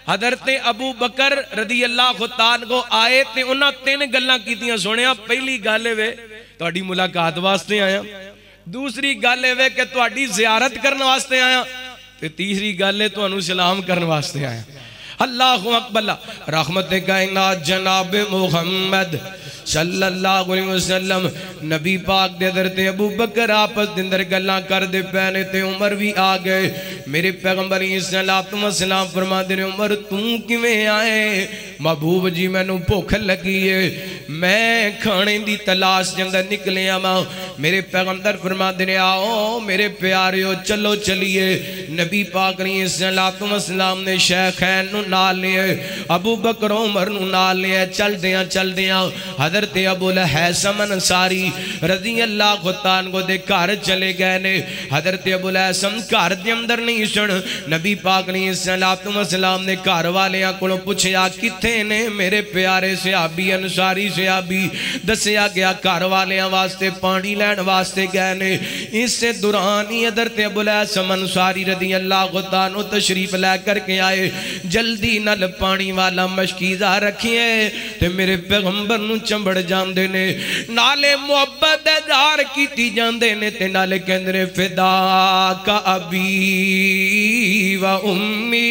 हज़रत अबू बकर रदी अल्लाह ताला को आए ते उन्हां तीन गल्लां कीतियां। सुनिया, पहली गल वे तुहाडी मुलाकात वास्ते आया, दूसरी गल वे कि तुहाडी ज़ियारत करने वास्ते आया, ते तीसरी गल है तुहानू सलाम करने वास्ते आया। अल्लाहु अकबर। रहमत कायनात जनाब मुहम्मद सल्लल्लाहु अलैहि वसल्लम नबी पाक दे हज़रत अबू बकर आपस दे अंदर गल्लां करदे पए ने ते उमर भी आ गए। मेरे पैगंबर सल्लल्लाहु अलैहि वसल्लम फरमाते ने, उमर तू किवें आए? महबूब जी मैनू भुख लगी है, मैं खाने दी तलाश के अंदर निकलिया वा। मेरे पैगंबर फरमाते ने, आओ मेरे प्यारियो चलो चलिए। नबी पाक सल्लल्लाहु अलैहि वसल्लम ने शेखैन नू नाल लिया, अबू बकर उमर नू नाल लिया। चलदियां चलदियां हज़रत अबुल हैसम अंसारी रज़ी अल्लाह ताला को दे घर चले गए ने। हज़रत अबुल हैसम घर दे अंदर नहीं सुन। नबी पाक सल्लल्लाहु अलैहि वसल्लम ने घर वालियां कोलों पुछया, किथे ने मेरे प्यारे सहाबी अंसारी सहाबी? दसिया गया घर वालियां वास्ते पानी लैन वास्ते गए ने। इस दौरान ही हज़रत अबुल हैसम अंसारी रज़ी अल्लाह ताला तशरीफ लै करके आए। जल्दी नल पानी वाला मशकीज़ा रखिए ते मेरे पैगंबर नू चंबड़ जांदे ने, नाले मुहब्बत दा इज़हार कीती जांदे ने ते नाले कहंदे ने, फिदा का अबी व उम्मी।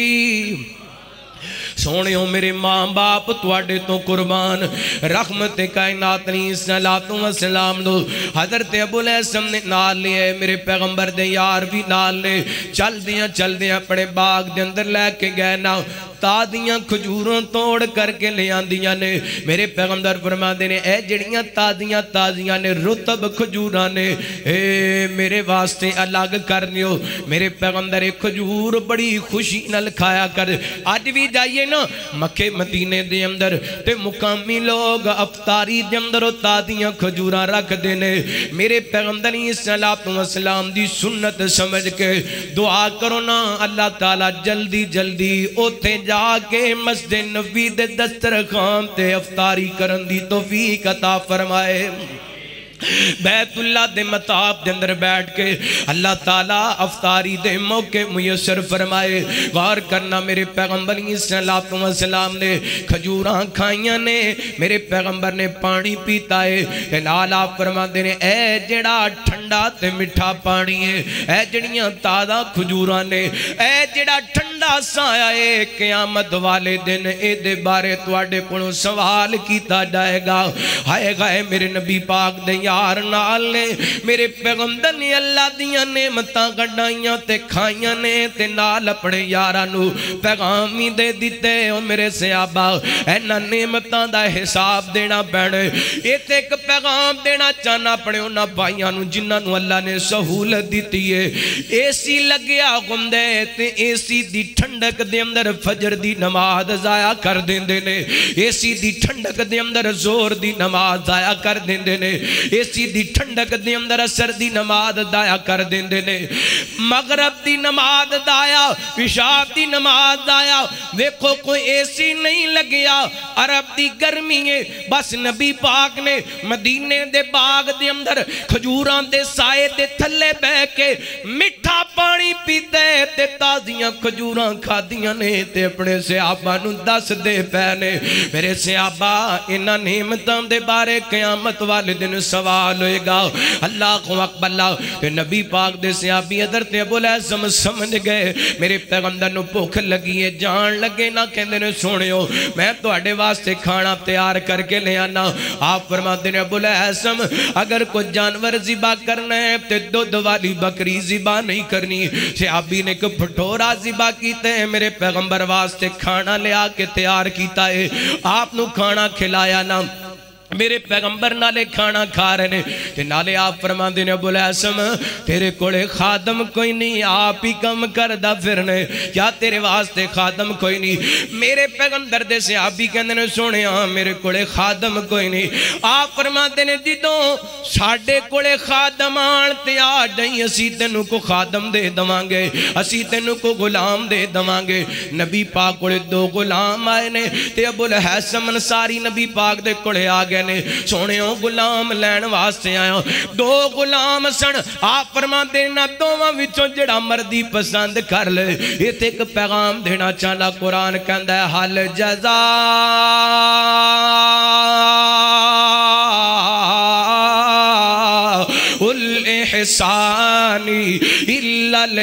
सोनियो मेरे माँ बाप तुहाडे तो कुर्बान। रहमत कायनात सल्लल्लाहु अलैहि वसल्लम नो हज़रत अबुल हैसम ने नाल लिया, मेरे पैगंबर दे यार भी नाल ने। चलदियां चलदियां अपने बाग दे अंदर लैके गए ना, तादियां खजूरों तोड़ करके ले आंदियां ने। मेरे पैगंबर फरमाते ने, ए जड़ियां तादियां ताजियां ने रुतब खजूरां ने, ए मेरे वास्ते अलग कर दियो। मेरे पैगंबर एक खजूर बड़ी खुशी नाल खाया कर। अज भी जाइए ना मक्के मदीने दे अंदर ते मुकामी लोग अफतारी दे अंदर तादियां खजूरां रखते ने। मेरे पैगंबर सल्लल्लाहु अलैहि वसल्लम दी सुन्नत समझ के दुआ करो ना, अल्लाह ताला जल्दी जल्दी उथे जाके मस्जिद नबी दे दस्तरखान ते अफतारी करन दी तौफीक अता फरमाए। बैतुल्ला दे मताब दे अंदर बैठ के अल्लाह ताला अफतारी दे मौके मुयसर फरमाए। गौर करना, मेरे पैगंबर सल्लल्लाहु अलैहि वसल्लम ने खजूरां खाइयां ने, मेरे पैगंबर ने पानी पीता है। नाल आप फरमाते ने, ए जेड़ा ठंडा ते मिठा पानी है, ए जड़ियां ताज़ा खजूरां ने, ए जेड़ा ठंडा साया है, क़यामत वाले दिन ए बारे तुहाडे कोलों सवाल किया जाएगा। हाय गाए मेरे नबी पाक दे यार नाल ने, मेरे पैगंबर ने अल्लाह दियां नेमतां कढाइयां ते खाइयां ने ते नाल अपने यारां नू पैगाम ही दे दिते। ओ मेरे सहाबा, इन्हां नेमतां दा हिसाब देना पैना। इत्थे एक पैगाम देना चाहना अपने उन्हां भाइयां नू जिन्हां नू अल्लाह ने सहूलत दी है। एसी लग्या हुंदे ते एसी दी ठंडक दे अंदर फजर दी नमाज जाया कर देंदे ने, एसी दी ठंडक दे अंदर जोर दी नमाज जाया कर देंदे ने, एसी दी ठंडक दे अंदर असर दी नमाज दाया कर देंदे ने, मगरब दी नमाज दाया, इशा दी दाया दाया। देखो कोई एसी नहीं लगिया, अरब दी गर्मी है, बस नबी पाक ने मदीने दे बाग दे अंदर खजूरां दे साए दे थल्ले बह के मिठा पानी पीते ते ताजियां खजूरां खादियां ने ते अपने सहाबा नू दस दे पै ने। मेरे सहाबा, इन्हां नेमतां दे बारे क़यामत वाले दिन सवाल होएगा। अल्लाह को अकबर। ते नबी पाक दे सहाबी हज़रत अबू हैसम समझ गए मेरे पैगंबर नू भुख लगी है, जान लगे ना कहंदे ने, सुनियो मैं तुहाडे वास्ते खाना तैयार करके ले आना। आप फरमाते ने, अबू हैसम अगर कोई जानवर ज़िबा करना है तो दुध वाली बकरी ज़िबा नहीं करनी। सहाबी ने एक भटोरा ज़िबा कीता है, मेरे पैगंबर वास्ते खाना लिया के तैयार किया है, आपनू खाना खिलाया ना। मेरे पैगंबर नाले खाना खा रहे ने ते नाले आप फरमाते ने, अबू हैसम तेरे कोले खादम कोई नहीं, आप ही कम करदा फिरने, क्या तेरे वास्ते खादम कोई नहीं? मेरे पैगंबर दे सहाबी कहंदे ने, सुनिया मेरे कोले खादम कोई नहीं। आप फरमाते ने, जिदों साडे कोले खादम आण ते आ जाई, असी तेनू को खादम दे दवांगे, असी तेनू को गुलाम दे दवांगे। नबी पाक कोले दो गुलाम आए ने ते अबू हैसम अंसारी नबी पाक दे कोले आ गए गए ने सोने गुलाम लैन वास्ते आया दो गुलाम सन आप फरमाते ना दोवां विचों जिहड़ा मर्दी पसंद कर ले इत्थे एक पैगाम देना चाहना कुरान कहंदा है हल जज़ा उल इहसानी इल्लल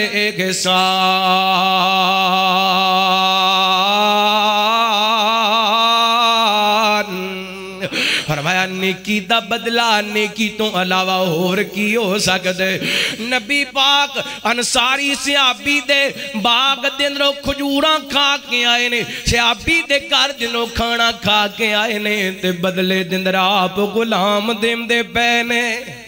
इहसान फरमाया नेकी दा बदला नेकी तो अलावा होर की हो सकदे। नबी पाक अंसारी सहाबी दे बाग दे अंदरों खजूरां खा के आए ने सहाबी दे घर दिनों खाना खा के आए ने ते बदले दे अंदर आप गुलाम देंदे पे ने।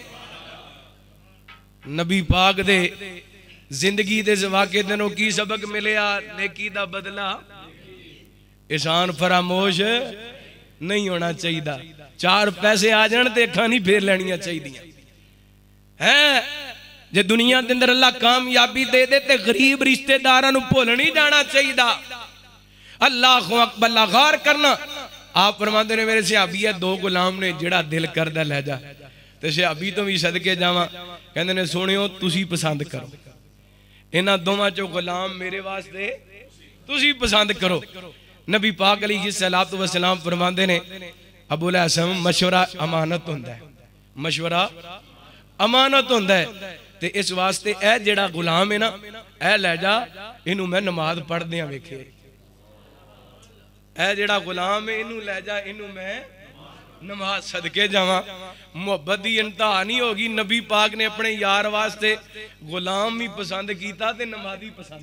नबी पाक दे जिंदगी दे वाक़े दिनों की सबक मिलया नेकी दा बदला एहसान फरामोश नहीं होना चाहिए। चार पैसे आ जान ते अखां नहीं फेर लैनियां चाहिए है जे दुनिया के अंदर अल्लाह कामयाबी दे दे ते गरीब रिश्तेदारां नूं भुल नहीं जाना चाहिए। अल्लाह अकबर ला गौर करना आप फरमाते ने मेरे सहाबी है दो गुलाम ने जिहड़ा दिल करदा लै जा ते सहाबी तो भी सदके जावां कहंदे ने सुनियो तुसी पसंद करो इन्हां दोवां चों गुलाम मेरे वास्ते तुसी पसंद करो। नबी पाक अलैहिस्सलातु वस्सलाम फरमाते ने अबू हसन मशवरा अमानत होंदा है मशवरा अमानत होंदा है ते इस वास्ते ए जेड़ा गुलाम है ना ए लै जा इनू मैं नमाज पढ़दे वेखे ए जेड़ा गुलाम है इनू लै जा इनू मैं नमाज सदके जावां। मुहब्बत की इंतहा नहीं होगी। नबी पाक ने अपने यार वास्ते गुलाम भी पसंद किया ते नमाजी पसंद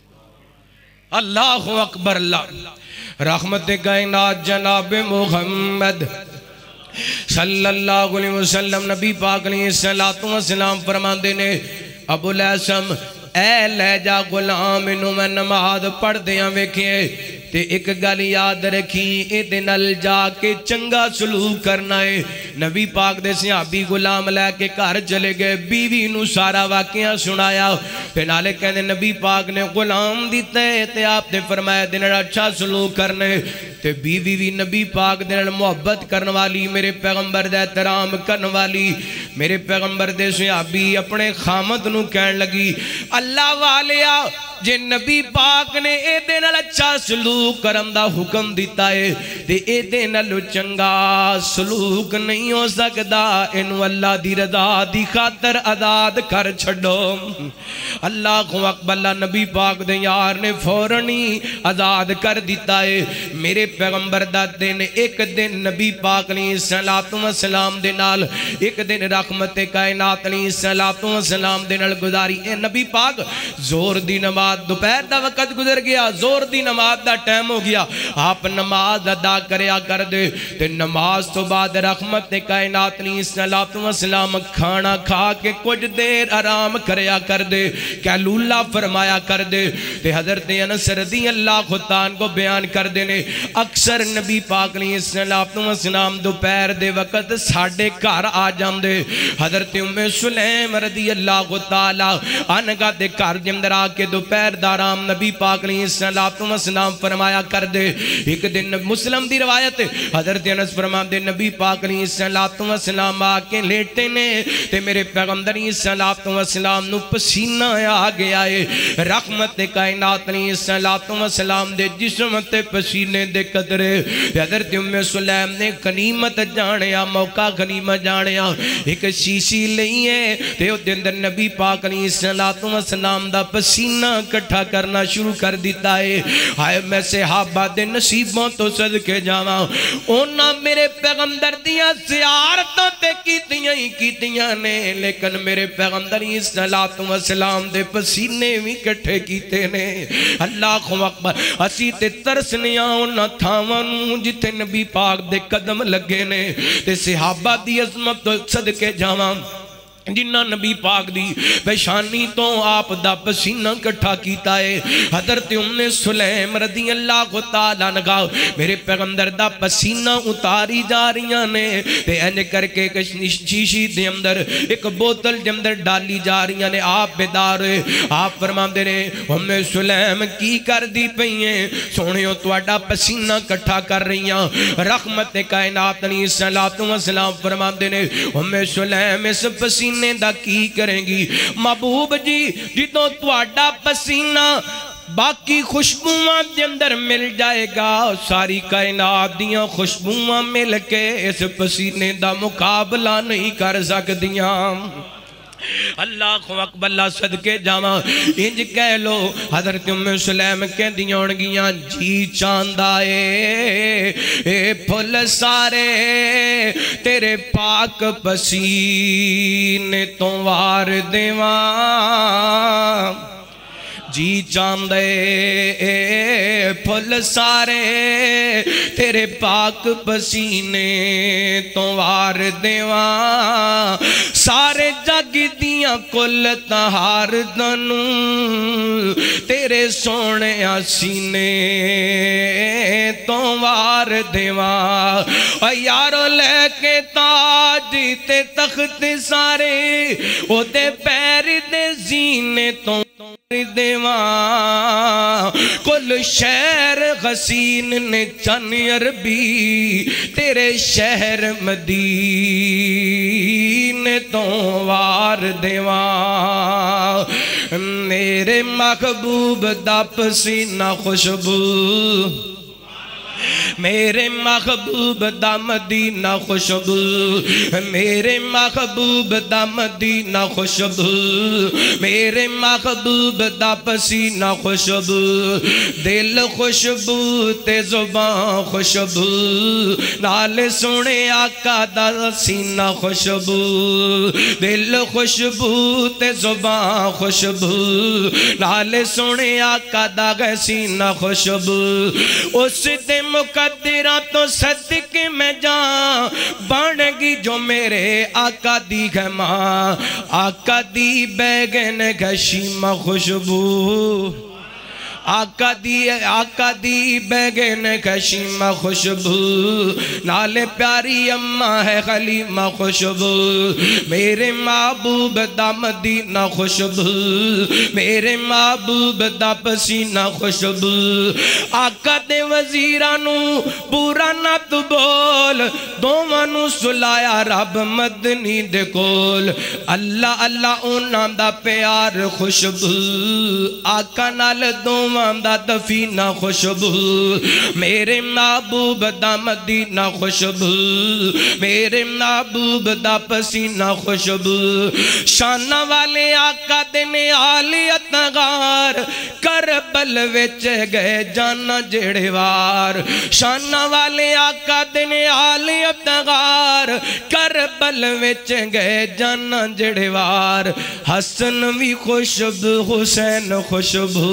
किया। अल्लाह अकबर अल्लाह रहमत कायनात जनाब मुहम्मद सल्लल्लाहु अलैहि वसल्लम नबी पाक अलैहिस्सलातु वस्सलाम फरमाते ने अबुल हसन ए लै जा गुलाम इनू मैं नमाज पढ़दियां वेखिए ते एक गल याद रखी इहदे नाल जाके चंगा सलूक करना है। नबी पाक दे सहाबी गुलाम लैके घर चले गए बीवी नू सारा वाकया सुनाया ते नाले कहंदे नबी पाक ने गुलाम दिता है ते आपने फरमाया दे नाल अच्छा सलूक करने ते बीवी भी नबी पाक दे नाल मुहब्बत करने वाली मेरे पैगंबर दा एहतराम करने वाली मेरे पैगंबर दे सहाबी अपने खामद नू कहन लगी अल्लाह वालिया जे नबी पाक ने एदे नाल अच्छा सलूक करन दा हुक्म दिता है ते एदे नाल चंगा सलूक नहीं हो सकदा इनू अल्लाह दी रज़ा दी खातर आजाद कर छड्डो। अल्लाह अकबर नबी पाक दे यार ने फौरन ही आजाद कर दिता है। मेरे पैगंबर दा दिन एक दिन नबी पाक अलैहिस्सलातु वस्सलाम दे नाल एक दिन रहमत कायनात अलैहिस्सलातु वस्सलाम दे नाल गुजारी। ए नबी पाक जोर दी नमाज दोपहर का वक्त गुजर गया जोर दी नमाज का टाइम हो गया आप नमाज अदा करया कर दे ते नमाज तो बाद रहमत कायनात अलैहिस्सलातु वस्सलाम खाना खा के कुछ देर आराम करया कर दे कैलूला फरमाया कर दे ते हजरत अनस रज़ियल्लाहु ताला को बयान कर दे ने अक्सर नबी पाक अलैहिस्सलातु वस्सलाम दोपहर दे वक्त साडे घर आ जांदे। हजरत उम्मे सुलैम रज़ियल्लाहु ताला अनहा दे घर दे अंदर आके दोपहर दाराम नबी पाक अलैहिस्सलातु वस्सलाम फरमाया कर दे। एक दिन मुस्लिम दी रवायत हजरत अनस फरमाते नबी पाक अलैहिस्सलातु वस्सलाम आके लेटे ने ते मेरे पैगंबर अलैहिस्सलातु वस्सलाम नु पसीना आ गया है। रहमत कायनात अलैहिस्सलातु वस्सलाम दे जिस्म ते पसीने दे कतरे हजरत उम्मे सुलैम ने गनीमत जानिया मौका गनीमत जानिया एक शीशी लई है ते ओदे अंदर नबी पाक अलैहिस्सलातु वस्सलाम दा पसीना इकट्ठा करना शुरू कर दिता है। हाय मैं सहाबा दे नसीबों तो सदके जावां उन्हां मेरे पैगंबर दियां ज़ियारतां ते कीतियां ही कीतियां ने लेकिन मेरे पैगंबर अलैहिस्सलातु वस्सलाम दे पसीने भी इकट्ठे कीते ने। अल्लाह अकबर असी ते तरसने उन्हां थावां नूं जिथे नबी पाक दे कदम लगे ने ते सहाबा दी अज़मत तो सदके जावां जिन्ना नबी पाक दी पेशानी तो आप दा पसीना कट्ठा कीता है। हज़रत उम्मे सुलैम रज़ी अल्लाह तआला अन्हा मेरे पैगंबर दा पसीना उतारी जा रही ने ते इंज करके एक शीशी दे अंदर एक बोतल दे अंदर डाली जा रही ने। आप बेदार होए, आप फरमांदे ने उम्मे सुलैम की कर दी पई है सोहणियो तुहाडा पसीना कट्ठा कर रही हां। रहमत कायनात अलैहिस्सलातु वस्सलाम फरमांदे ने उम्मे सुलैम इस पसीने दा की करेंगी महबूब जी जिदों तुहाडा पसीना बाकी खुशबुआं दे अंदर मिल जाएगा सारी कायनात दियां खुशबुआं मिल के इस पसीने दा मुकाबला नहीं कर सकदियां। अल्लाह अकबर अल्लाह सदके जावा इंज कह लो हज़रत उम्मे सुलैम कहदियां होणगियां जी चांदा ए फुल सारे तेरे पाक पसीने तो वार देवा जी चांदे फुल सारे तेरे पाक पसीने तो वार देवा सारे जग दियां कुल तहार दनू तेरे सोने सीने तो वार देवा। यारो लेके ताज ते तख्त सारे ओदे पैर दे जीने तो देवा कुल शहर हसीन ने चन अरबी तेरे शहर मदीने तो वार देवा। मेरे महबूब दा पसीना खुशबू मेरे महबूब दा मदीना खुशबू मेरे महबूब दा मदीना खुशबू मेरे महबूब दा पसीना खुशबू दिल खुशबू ते जुबान खुशबू नाल सुने आका दा सीना खुशबू दिल खुशबू ते जुबान खुशबू नाल सुने आका दा सीना खुशबू। उस दे मुकद्दरा तो सदके में जा बनेगी जो मेरे आका दी खमा आका दी बैगन गशीमा खुशबू आका दी बैगन कशीमा खुशबू नाले प्यारी अम्मा है खलीमा खुशबू मेरे महबूब दा मदीना खुशबू मेरे महबूब दा पसीना खुशबू। आका दे वजीरां नू पूरा नत बोल दोवां नू सुलाया रब मदनी दे कोल अल्लाह अल्लाह उन्हां दा प्यार खुशबू आका नाल दोवां दा दफीना खुशबू मेरे महबूब दा मदीना खुशबू मेरे महबूब दा पसीना खुशबू। शाना वाले आका दे ने आलियत गार करबल विच गए जाना जेड़े वार शाना वाले आका दे ने आलियत गार करबल विच गए जाना जेड़े वार हसन भी खुशबू हुसैन खुशबू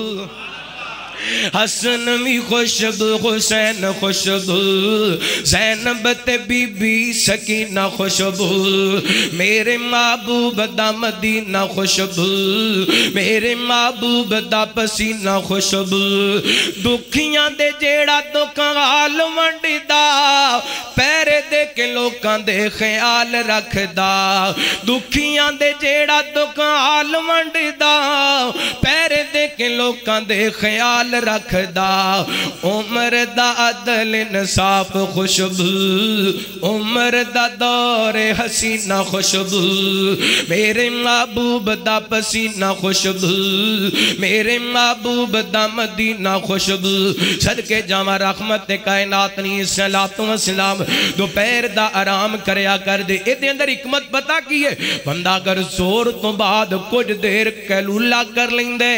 हसन भी खुशबू हुसैन खुशबू ज़ैनब ते बीबी सकीना खुशबू मेरे महबूब दा मदीना खुशबू मेरे महबूब दा पसीना खुशबू। दुखियां दे जेड़ा दुख हाल वंडदा पैरे दे के लोकां दे ख्याल रखदा दुखियां दे जेड़ा दुख हाल वंडदा पैरे दे के लोकां दे ख्याल रखदा उम्र दा अदल इंसाफ खुशबू उम्र दा दौरे हसीना खुशबू मेरे महबूब दा पसीना खुशबू मेरे महबूब दा मदीना खुशबू। सदके जावा रहमत कायनात अलैहिस्सलातु वस्सलाम दोपहर दा आराम करया कर दे इहदे अंदर हिकमत पता की है बंदा अगर जोर तो बाद कुछ देर कैलूला कर लेंदे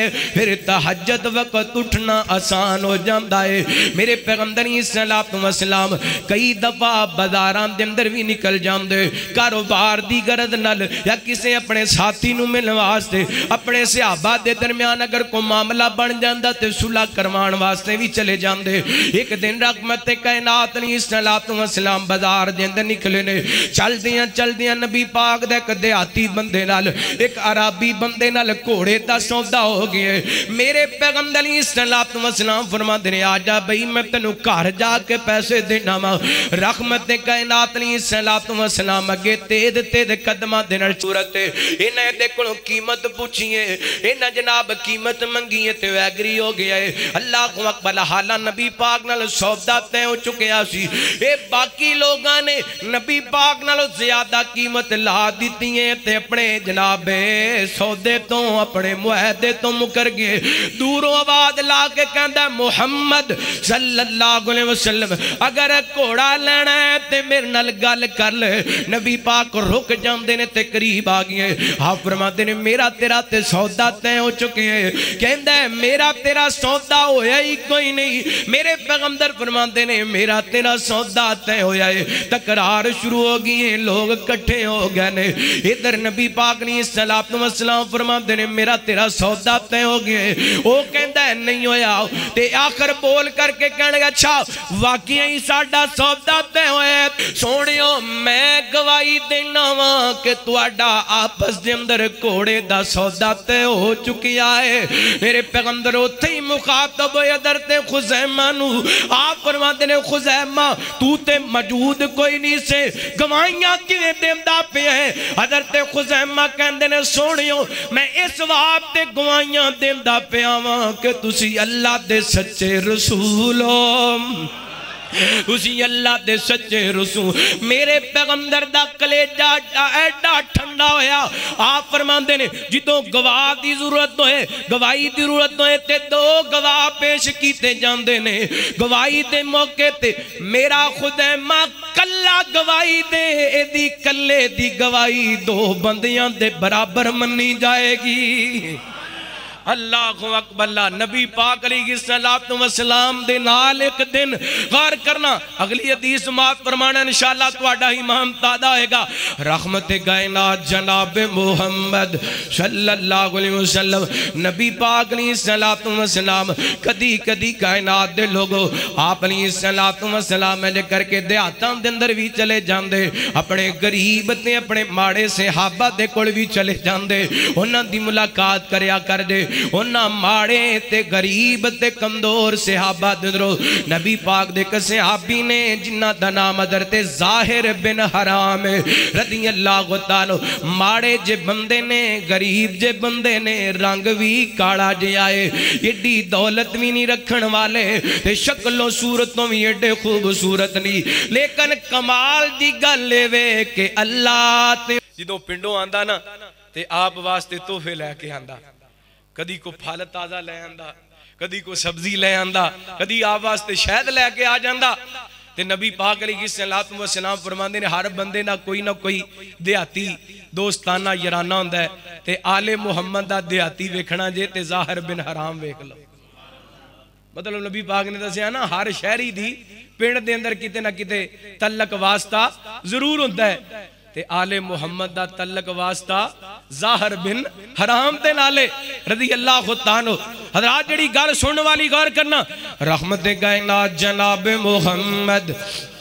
फिर तहज्जुद वक्त उठना आसान हो जाता है। मेरे पैगंबर सल्लल्लाहु अलैहि वसल्लम कई दफा बाजारां दे अंदर भी निकल जाते कारोबार दी गरज नाल या किसी अपने साथी नूं मिलण वास्ते, अपने सहाबा दे दरम्यान अगर कोई मामला बन जाता तो सुलह करवाण वास्ते भी चले जाते। एक दिन रहमत कायनात सल्लल्लाहु अलैहि वसल्लम बाजार दे अंदर निकले ने। चलदियां चलदियां नबी पाक दे एक देहाती बंदे नाल, एक अराबी बंदे नाल घोड़े दा सौदा हो गया। मेरे पैगंबर सल्लल्लाहु अलैहि वसल्लम फरमाते ने आजा बई मैं तेनू घर जाके पैसे देना वा। रहमत कायनात सल्लल्लाहु अलैहि वसल्लम अगे तेज तेज कदमां दे नाल सूरत इन्हां दे कोलों कीमत पूछिए, इन्हां जनाब कीमत मंगी ते एग्री हो गया है। अल्लाह अकबर हालां नबी पाक नाल सौदा तय हो चुकिया सी। ए बाकी लोगां ने नबी पाक नालों ज्यादा कीमत ला दी है ते अपने जनाबे सौदे तो अपने मुआहदे तो मुकर गए। दूरों आवाज ला के कहंदा मुहम्मद सल्लल्लाहु अलैहि वसल्लम अगर घोड़ा लेना है ते मेरे नाल गल कर ले। नबी पाक रुक जाते ने ते करीब आ गए। आप फरमाते ने मेरा तेरा ते सौदा तय हो चुके हैं। कहंदा है मेरा तेरा सौदा होया ही कोई नहीं। मेरे पैगंबर फरमाते ने मेरा तेरा सौदा तय होया है। तकरार शुरू हो गई है, लोग इकट्ठे हो गए ने। इधर नबी पाक ने सल्लल्लाहु अलैहि वसल्लम फरमाते ने मेरा तेरा सौदा तय हो गया। वो कहंदा है नहीं होया ते आखिर बोल करके कहने अच्छा वाकई ही साडा सौदा तय होया। सोनियो मैं गवाही देना वा कि तुहाडा आपस दे अंदर घोड़े दा सौदा तय हो चुकिया है। मेरे पैगंबर उत्थे ही मुखातब होए अदर ते खुज़ैमा नू। आप फरमाते ने खुज़ैमा तू ते मौजूद कोई नहीं से, गवाहियां किवें देंदा पिया है। अदर ते खुज़ैमा कहंदे ने सोनियो मैं इस बात ते गवाहियां देंदा पिया वा कि तुसी अल्लाह दे सच्चे रसूल हो, उसी अल्लाह दे सच्चे रसूल। मेरे पैगंबर दा कलेजा एडा ठंडा होया। आप फरमाते ने जिदों गवाह की जरूरत होए, गवाही की जरूरत होए ते दो गवाह पेश किए जाते ने। गवाही के मौके ते मेरा खुदैमा कला गवाही दे, एदी कले दी गवाही दो बंदियां दे बराबर मनी जाएगी। अल्लाह अकबर। नबी पाक अलैहिस्सलातु वस्सलाम दे नाल एक दिन गौर करना, अगली हदीस मात फरमाना इंशाअल्लाह तुहाडा ईमान ताज़ा होएगा। रहमत कायनात जनाब मुहम्मद सल्लल्लाहु अलैहि वसल्लम नबी पाक अलैहिस्सलातु वस्सलाम कदी कदी कायनात दे लोगो आप अलैहिस्सलातु वस्सलाम ले करके देहातां दे अंदर भी चले जांदे, अपने गरीब ते अपने माड़े सहाबा दे कोल भी चले जांदे, उन्हां दी मुलाकात करया करदे। उन्हां माड़े ते गरीब ते कमजोर सहाबा दे नबी पाक दे एक सहाबी ने जिन्हां दा नाम हज़रत ज़ाहिर बिन हराम रज़ियल्लाहु ताला। माड़े जे बंदे ने, गरीब जे बंदे ने, रंग भी काला जिहा है, एडी दौलत भी नहीं रखण वाले ते शक्लों सूरतों भी एडे खूबसूरत नहीं। लेकिन कमाल दी गल वे कि अल्लाह ते जदों पिंडों आंदा ना ते आप वास्ते तोहफे लैके आंदा, कदी को फल ताज़ा ले आंदा, कदी को सब्जी ले आंदा, कदी आप वास्ते शहद लैके आ जांदा। ते नबी पाक अलैहिस्सलातु वस्सलाम फरमांदे ने हर बंदे ना कोई देहाती दोस्ताना याराना हुंदा है ते आले मुहम्मद दा देहाती वेखना जे ते ज़ाहिर बिन हराम वेख लो। मतलब नबी पाक ने दसिया ना हर शहरी दी पिंड दे अंदर किते ना किते तलक वास्ता जरूर हुंदा है ते आले मुहम्मद दा तलक वास्ता ज़ाहिर बिन हराम दे नाले रज़ियल्लाहु ताला। हज़रात जेड़ी गल सुनने वाली गौर करना, रहमत कायनात जनाब मुहम्मद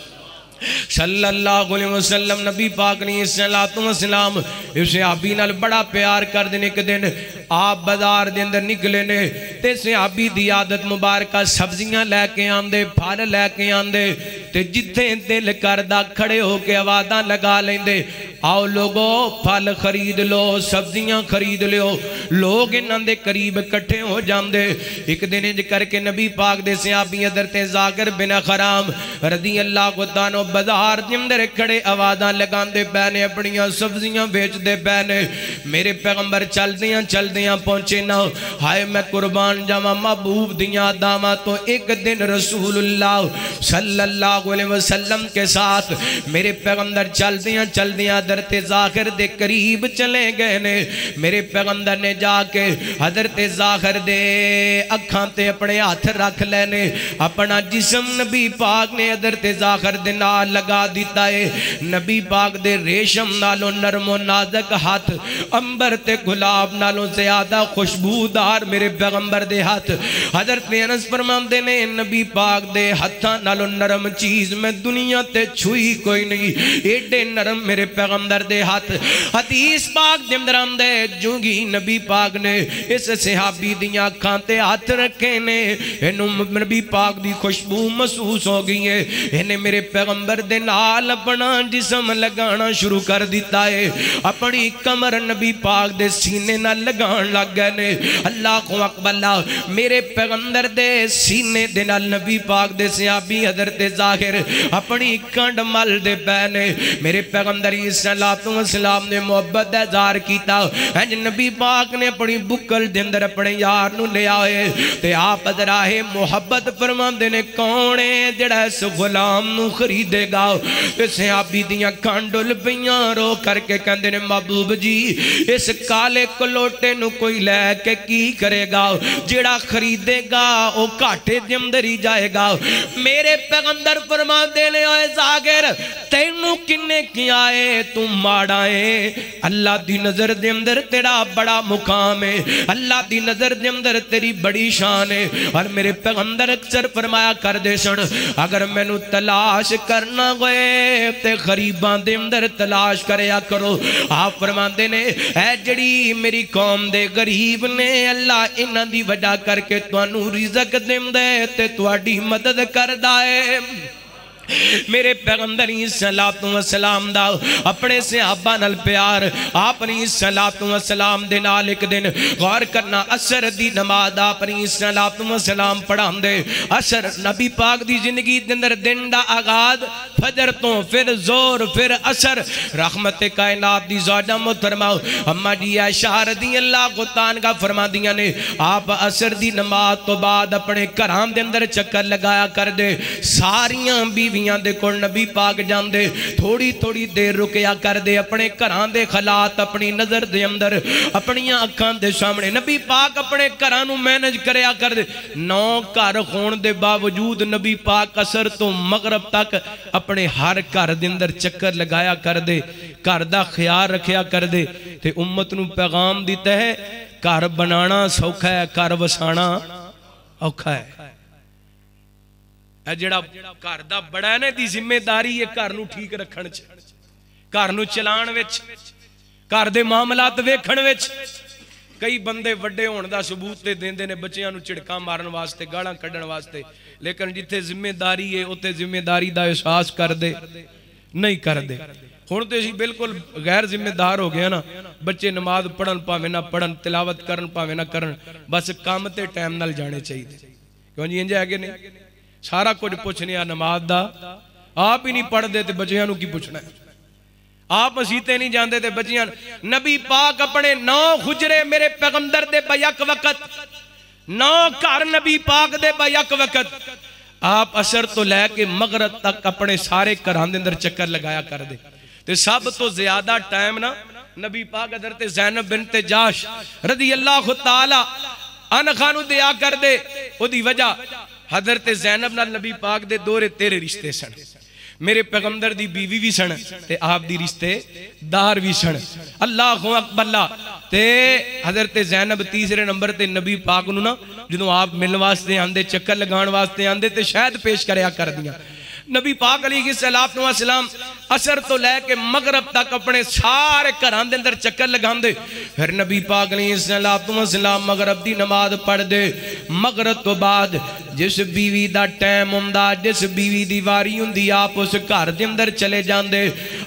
सल्लल्लाहु अलैहि वसल्लम नबी पाक अलैहिस्सलातु वस्सलाम इस सहाबी नाल बड़ा प्यार करदे ने। एक दिन आप बाजार दे अंदर निकले ने ते सहाबी दी आदत मुबारक सब्जियां लैके आंदे, फल लैके आंदे ते जिथे दिल करदा खड़े होके आवाज़ां लगा लेंदे, आओ लोगो फल खरीद लो, सब्जियां खरीद लो। लोग इन्हां दे करीब इकट्ठे हो जांदे। एक दिन इंज करके नबी पाक दे सहाबी हज़रत ज़ाहिर बिन हराम रज़ियल्लाहु ताला बाजार के अंदर खड़े आवाज़ां लगाते पै ने, अपनियां सब्जियां बेचते पै ने। मेरे पैगंबर चलदियां चलदियां पहुंचे ना, हाय मैं कुर्बान जावा महबूब दियां दावां तो। एक दिन रसूलुल्लाह सल्लल्लाहु अलैहि वसल्लम के साथ मेरे पैगंबर चलदियां चलदियां हज़रत ज़ाहिर दे करीब चले गए ने। मेरे पैगंबर ने जाके हज़रत ज़ाहिर दे अखां ते अपने हाथ रख लेने, अपना जिस्म नबी पाक ने हज़रत ज़ाहिर दे नाल लगा दिता है। नबी पाक दे रेशम नालों नरमो नाज़क हाथ, अंबर ते गुलाब नालों ज़्यादा खुशबूदार मेरे पैगंबर दे हाथ। हज़रत अनस फरमाते ने नबी पाक दे हत्थां नालों नरम चीज़ मैं दुनिया ते छुई कोई नहीं, एडे नरम मेरे पैगंबर दे हाथ। हदीस पाक दे अंदर आंदे जूंगी नबी पाक ने इस सहाबी दियां अखां ते हाथ रखे ने, इनू नबी पाक दी खुशबू महसूस हो गई है। इन्हें मेरे पैगंबर दे नाल अपना जिस्म लगाना शुरू कर दिता है, अपनी कमर नबी पाक दे सीने नाल लगान लग गए ने। अल्लाह अकबर, मेरे पैगंबर दे सीने दे नाल नबी पाक दे सहाबी हज़रत ज़ाहिर अपनी कंड मल दे पै ने। मेरे पैगंबर सलाम ने मुहब्बत दा इज़हार कीता। इंज नबी पाक ने अपनी बुक्कल दे अंदर अपने यार नू ले आए ते आप अदराहे मुहब्बत फरमांदे ने, कौन है जिहड़ा इस गुलाम नू खरीदेगा? ते सहाबी दियां कांडुल पईयां रो करके कहंदे ने, महबूब जी इस काले कलोटे नू कोई लैके की करेगा? जिहड़ा खरीदेगा वो घाटे दे अंदर ही जाएगा। मेरे पैगंबर फरमांदे ने, ओए ज़ाहिर तैनू किन्ने किया है? तू माड़ा है, अल्लाह दी नजर दे अंदर तेरा बड़ा मुकाम है, अल्लाह दी नजर दे अंदर तेरी बड़ी शान है। और मेरे पैगंबर अक्सर फरमाया कर दे सुन, अगर मैनू तलाश करना होए ते गरीबां दे अंदर तलाश करया करो। आप फरमाते ने ऐ जड़ी मेरी कौम दे गरीब ने, अल्लाह इन्हां दी वजह करके तुहानू रिज़क देंदा है ते तुहाडी मदद करदा है। मेरे पैगंबर सलातो वसलाम दा अपने सहाबा नाल प्यार, अपनी सलातो वसलाम दे नाल एक दिन गौर करना, असर दी नमाज अपनी सलातो वसलाम पढ़ांदे। असर नबी पाक दी जिंदगी दे अंदर दिन दा आगाज फजर तो, फिर जोर, फिर असर। रहमत कायनात दी ज़ादा मोहतरमा अम्मा जी आयशा रज़ियल्लाहु ताला फरमादियां ने, आप असर दी नमाज तो बाद अपने घरां दे अंदर चक्कर लगाया कर दे। सारियां बीवियां दे कोल नबी पाक जांदे, थोड़ी थोड़ी देर रुकया कर दे, अपने घरां दे हालात अपनी नजर दे अंदर, अपनियां अखां दे सामने नबी पाक अपने घरां नू मैनेज करया कर दे। 9 घर होने दे बावजूद नबी पाक असर तो मगरब तक अपने हर घर दे अंदर चक्कर लगाया कर दे, घर दा ख्याल रखया कर दे। ते उम्मत नू पैगाम दिता है, घर बनाना सौखा है, घर वसाना औखा है। जिहड़ा घर दा बड़ा ने दी जिम्मेदारी है घर नू ठीक रखण च, घर नू चलाण विच, घर दे मामलात वेखण विच। कई बंदे वड्डे होने का सबूत तो देंदे ने बच्चों नू झिड़का मारन वास्ते, गालां कड्ढण वास्ते, लेकिन जिथे जिम्मेदारी है उत्थे जिम्मेदारी का एहसास करदे नहीं करदे। हुण तो असीं बिल्कुल गैर जिम्मेदार हो गए ना, बच्चे नमाज पढ़न भावें ना पढ़न, तिलावत करन भावें ना करन, बस काम ते टाइम नाल जाने चाहिए। क्यों जी इंज है कि नहीं? सारा कुछ पुछने आ नमाज दा, आप ही नहीं पढ़ते तो बच्चों नू की पुछना है? आप मसीते नहीं जाते तो बच्चियां। नबी पाक अपने 9 हुजरे मेरे पैगंबर दे बयक वक्त, 9 घर नबी पाक दे बयक वक्त, आप असर तो लैके मगरब तक अपने सारे घरां दे अंदर चक्कर लगाया कर दे। ते सब तो ज्यादा टाइम ना नबी पाक हज़रत ज़ैनब बिन्त जाश रज़ियल्लाहु ताला अन्हा नू दिया कर दे। ओदी वजह हज़रत ज़ैनब नाल नबी पाक दे दोरे तेरे रिश्ते सन, मेरे पैगंबर दी बीवी भी सन ते आप दी रिश्तेदार भी सन। अल्लाह अकबर। ते हज़रत ज़ैनब तीसरे नंबर ते नबी पाक नू ना जो आप मिलने वास्ते आंदे, चक्कर लगाने वास्ते आंदे ते शहद पेश करया कर दिया। नबी पाक अलैहिस्सलातु वस्सलाम असर तो लैके मगरब तक अपने सारे घरां दे अंदर चक्कर लगांदे। फिर नबी पाक अलैहिस्सलातु वस्सलाम मगरब दी नमाज पढ़दे। मगरब तो बाद जिस बीवी दा टाइम हुंदा, जिस बीवी दी वारी हुंदी, आप उस घर दे अंदर चले जांदे।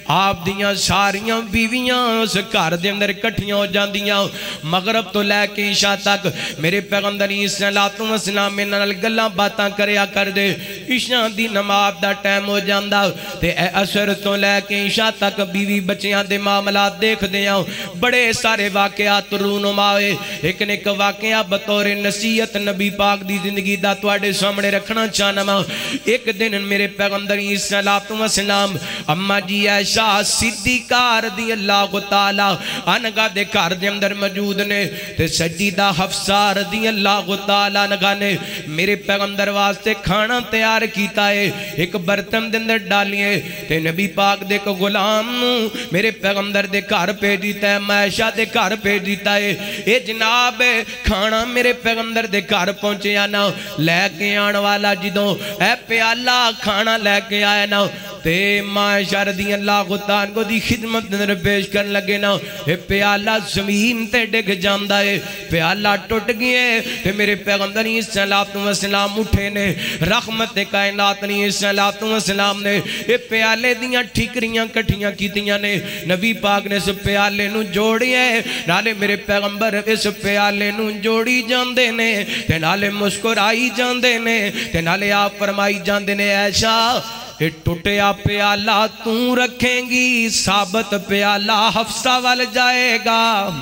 आप दियां सारियां बीवियां उस घर दे अंदर इकट्ठियां हो जांदियां। मगरब तो लैके इशा तक मेरे पैगंबर सलातो व सलाम इन्हां नाल गल्लां बातां करया कर दे। इशा दी नमाज दा टाइम हो जांदा ते असर तो लैके इशा तक बीवी बच्चियां दे मामलात देखदे आ। बड़े सारे वाकयात रूनुमा होए। एक ने एक वाकया बतौर नसीहत नबी पाक दी जिंदगी दा तुहाडे सामने रखना चाहना वा। एक दिन मेरे पैगंबर सलातो व सलाम अम्मा जी ऐशा सिद्दीका रज़ियल्लाहु ताला अन्हा दे घर दे अंदर मौजूद ने ते सज्जीदा हफ्सा रज़ियल्लाहु ताला अन्हा ने मेरे पैगंबर वास्ते खाना तैयार कीता है। एक बर्तन दे अंदर डालिए ते नबी पाक दे को गुलाम नू मेरे पैगंबर दे घर भेज दिता है, मैशा दे घर भेज दिता है। ये जनाब खाना मेरे पैगंबर दे घर पहुंचे ना लैके आने वाला जदों ए प्याला खाना लैके आया ना ते माशा रज़ियल्लाहु ताला दी खिदमत अंदर पेश करन लगे ना ये प्याला जमीन ते डिग जांदा है। प्याला टुट गया ते मेरे पैगंबर सलातो व सलाम उठे ने रहमत कायनात सलातो व सलाम ने ये प्याले दियां ठीकरियां कट्ठियां कीतियां ने। नबी पाक ने इस प्याले नू जोड़िया नाले मेरे पैगंबर इस प्याले नू जोड़ी जांदे ने ते नाले मुस्कुराई जांदे ने ते नाले आप फरमाई जांदे ने ऐशा ये टुटिया प्याला तू रखेंगी साबत प्याला हफ्सा वाल जाएगा।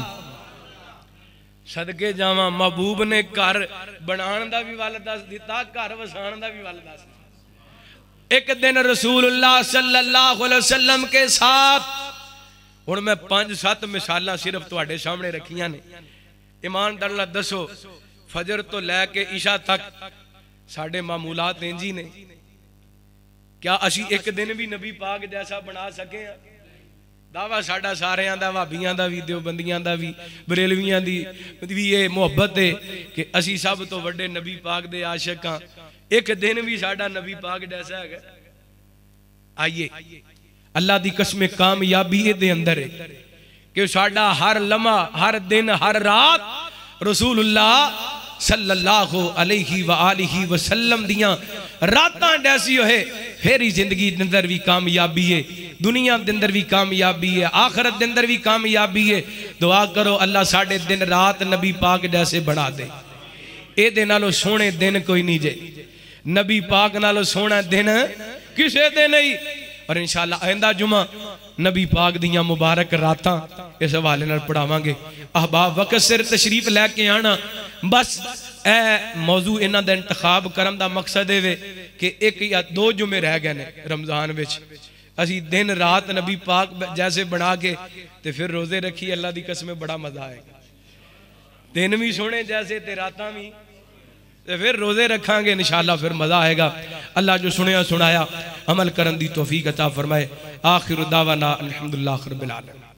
सदके जावा महबूब ने घर बनाने का भी वल दस दिता, घर वसाने का भी वल दस। एक दिन रसूलुल्लाह सल्लल्लाहु अलैहि वसल्लम के साथ हुण मैं 5-7 मिसालां सिर्फ तुहाडे सामने रखियां ने। ईमानदार नाल दसो फजर तो लैके इशा तक साडे मामूलात इंजी ने। क्या असी एक दिन भी नबी पाक जैसा बना सके? दावा साडा सारियां दा, भाबियां दा भी, देवबंदियां दा भी, बरेलवियां दी भी ये मोहब्बत है कि असी सब तो वड्डे नबी पाक दे आशिक हां। एक दिन भी साडा नबी पाक जैसा है? आइए अल्लाह दी कसम कामयाबी दे अंदर है कि साडा हर लम्हा, हर दिन, हर रात रसूलुल्लाह सल्लल्लाहु अलैहि व आलिहि वसल्लम दियां रातां जैसी होए। फिर ही जिंदगी के अंदर भी कामयाबी है, दुनिया के अंदर भी कामयाबी है, आखिरत के अंदर भी कामयाबी है। दुआ करो अल्लाह साढ़े दिन रात नबी पाक जैसे बना दे। ए नालों सोने दिन कोई नहीं जे, नबी पाक नालों सोना दिन किसे दे नहीं। और इंशाअल्लाह आइंदा जुमा नबी पाक दियां मुबारक रातां इस हवाले नाल पढ़ावांगे। अहबाब वक्त सिर तशरीफ लैके आना। बस ए मौजू इन्हां दा इंतखाब करन दा मकसद है कि 1 या 2 जुमे रह गए ने रमजान विच, असी दिन रात नबी पाक जैसे बना के ते फिर रोजे रखी। अल्लाह दी कसम बड़ा मजा आएगा। दिन भी सोने जैसे ते रातां भी, ते फिर रोजे रखांगे इंशाअल्लाह, फिर मजा आएगा। अल्लाह जो सुनया सुनाया अमल करन दी तौफीक अता फरमाए। आखिर दावाना अल्हम्दुलिल्लाह रब्बिल आलमीन।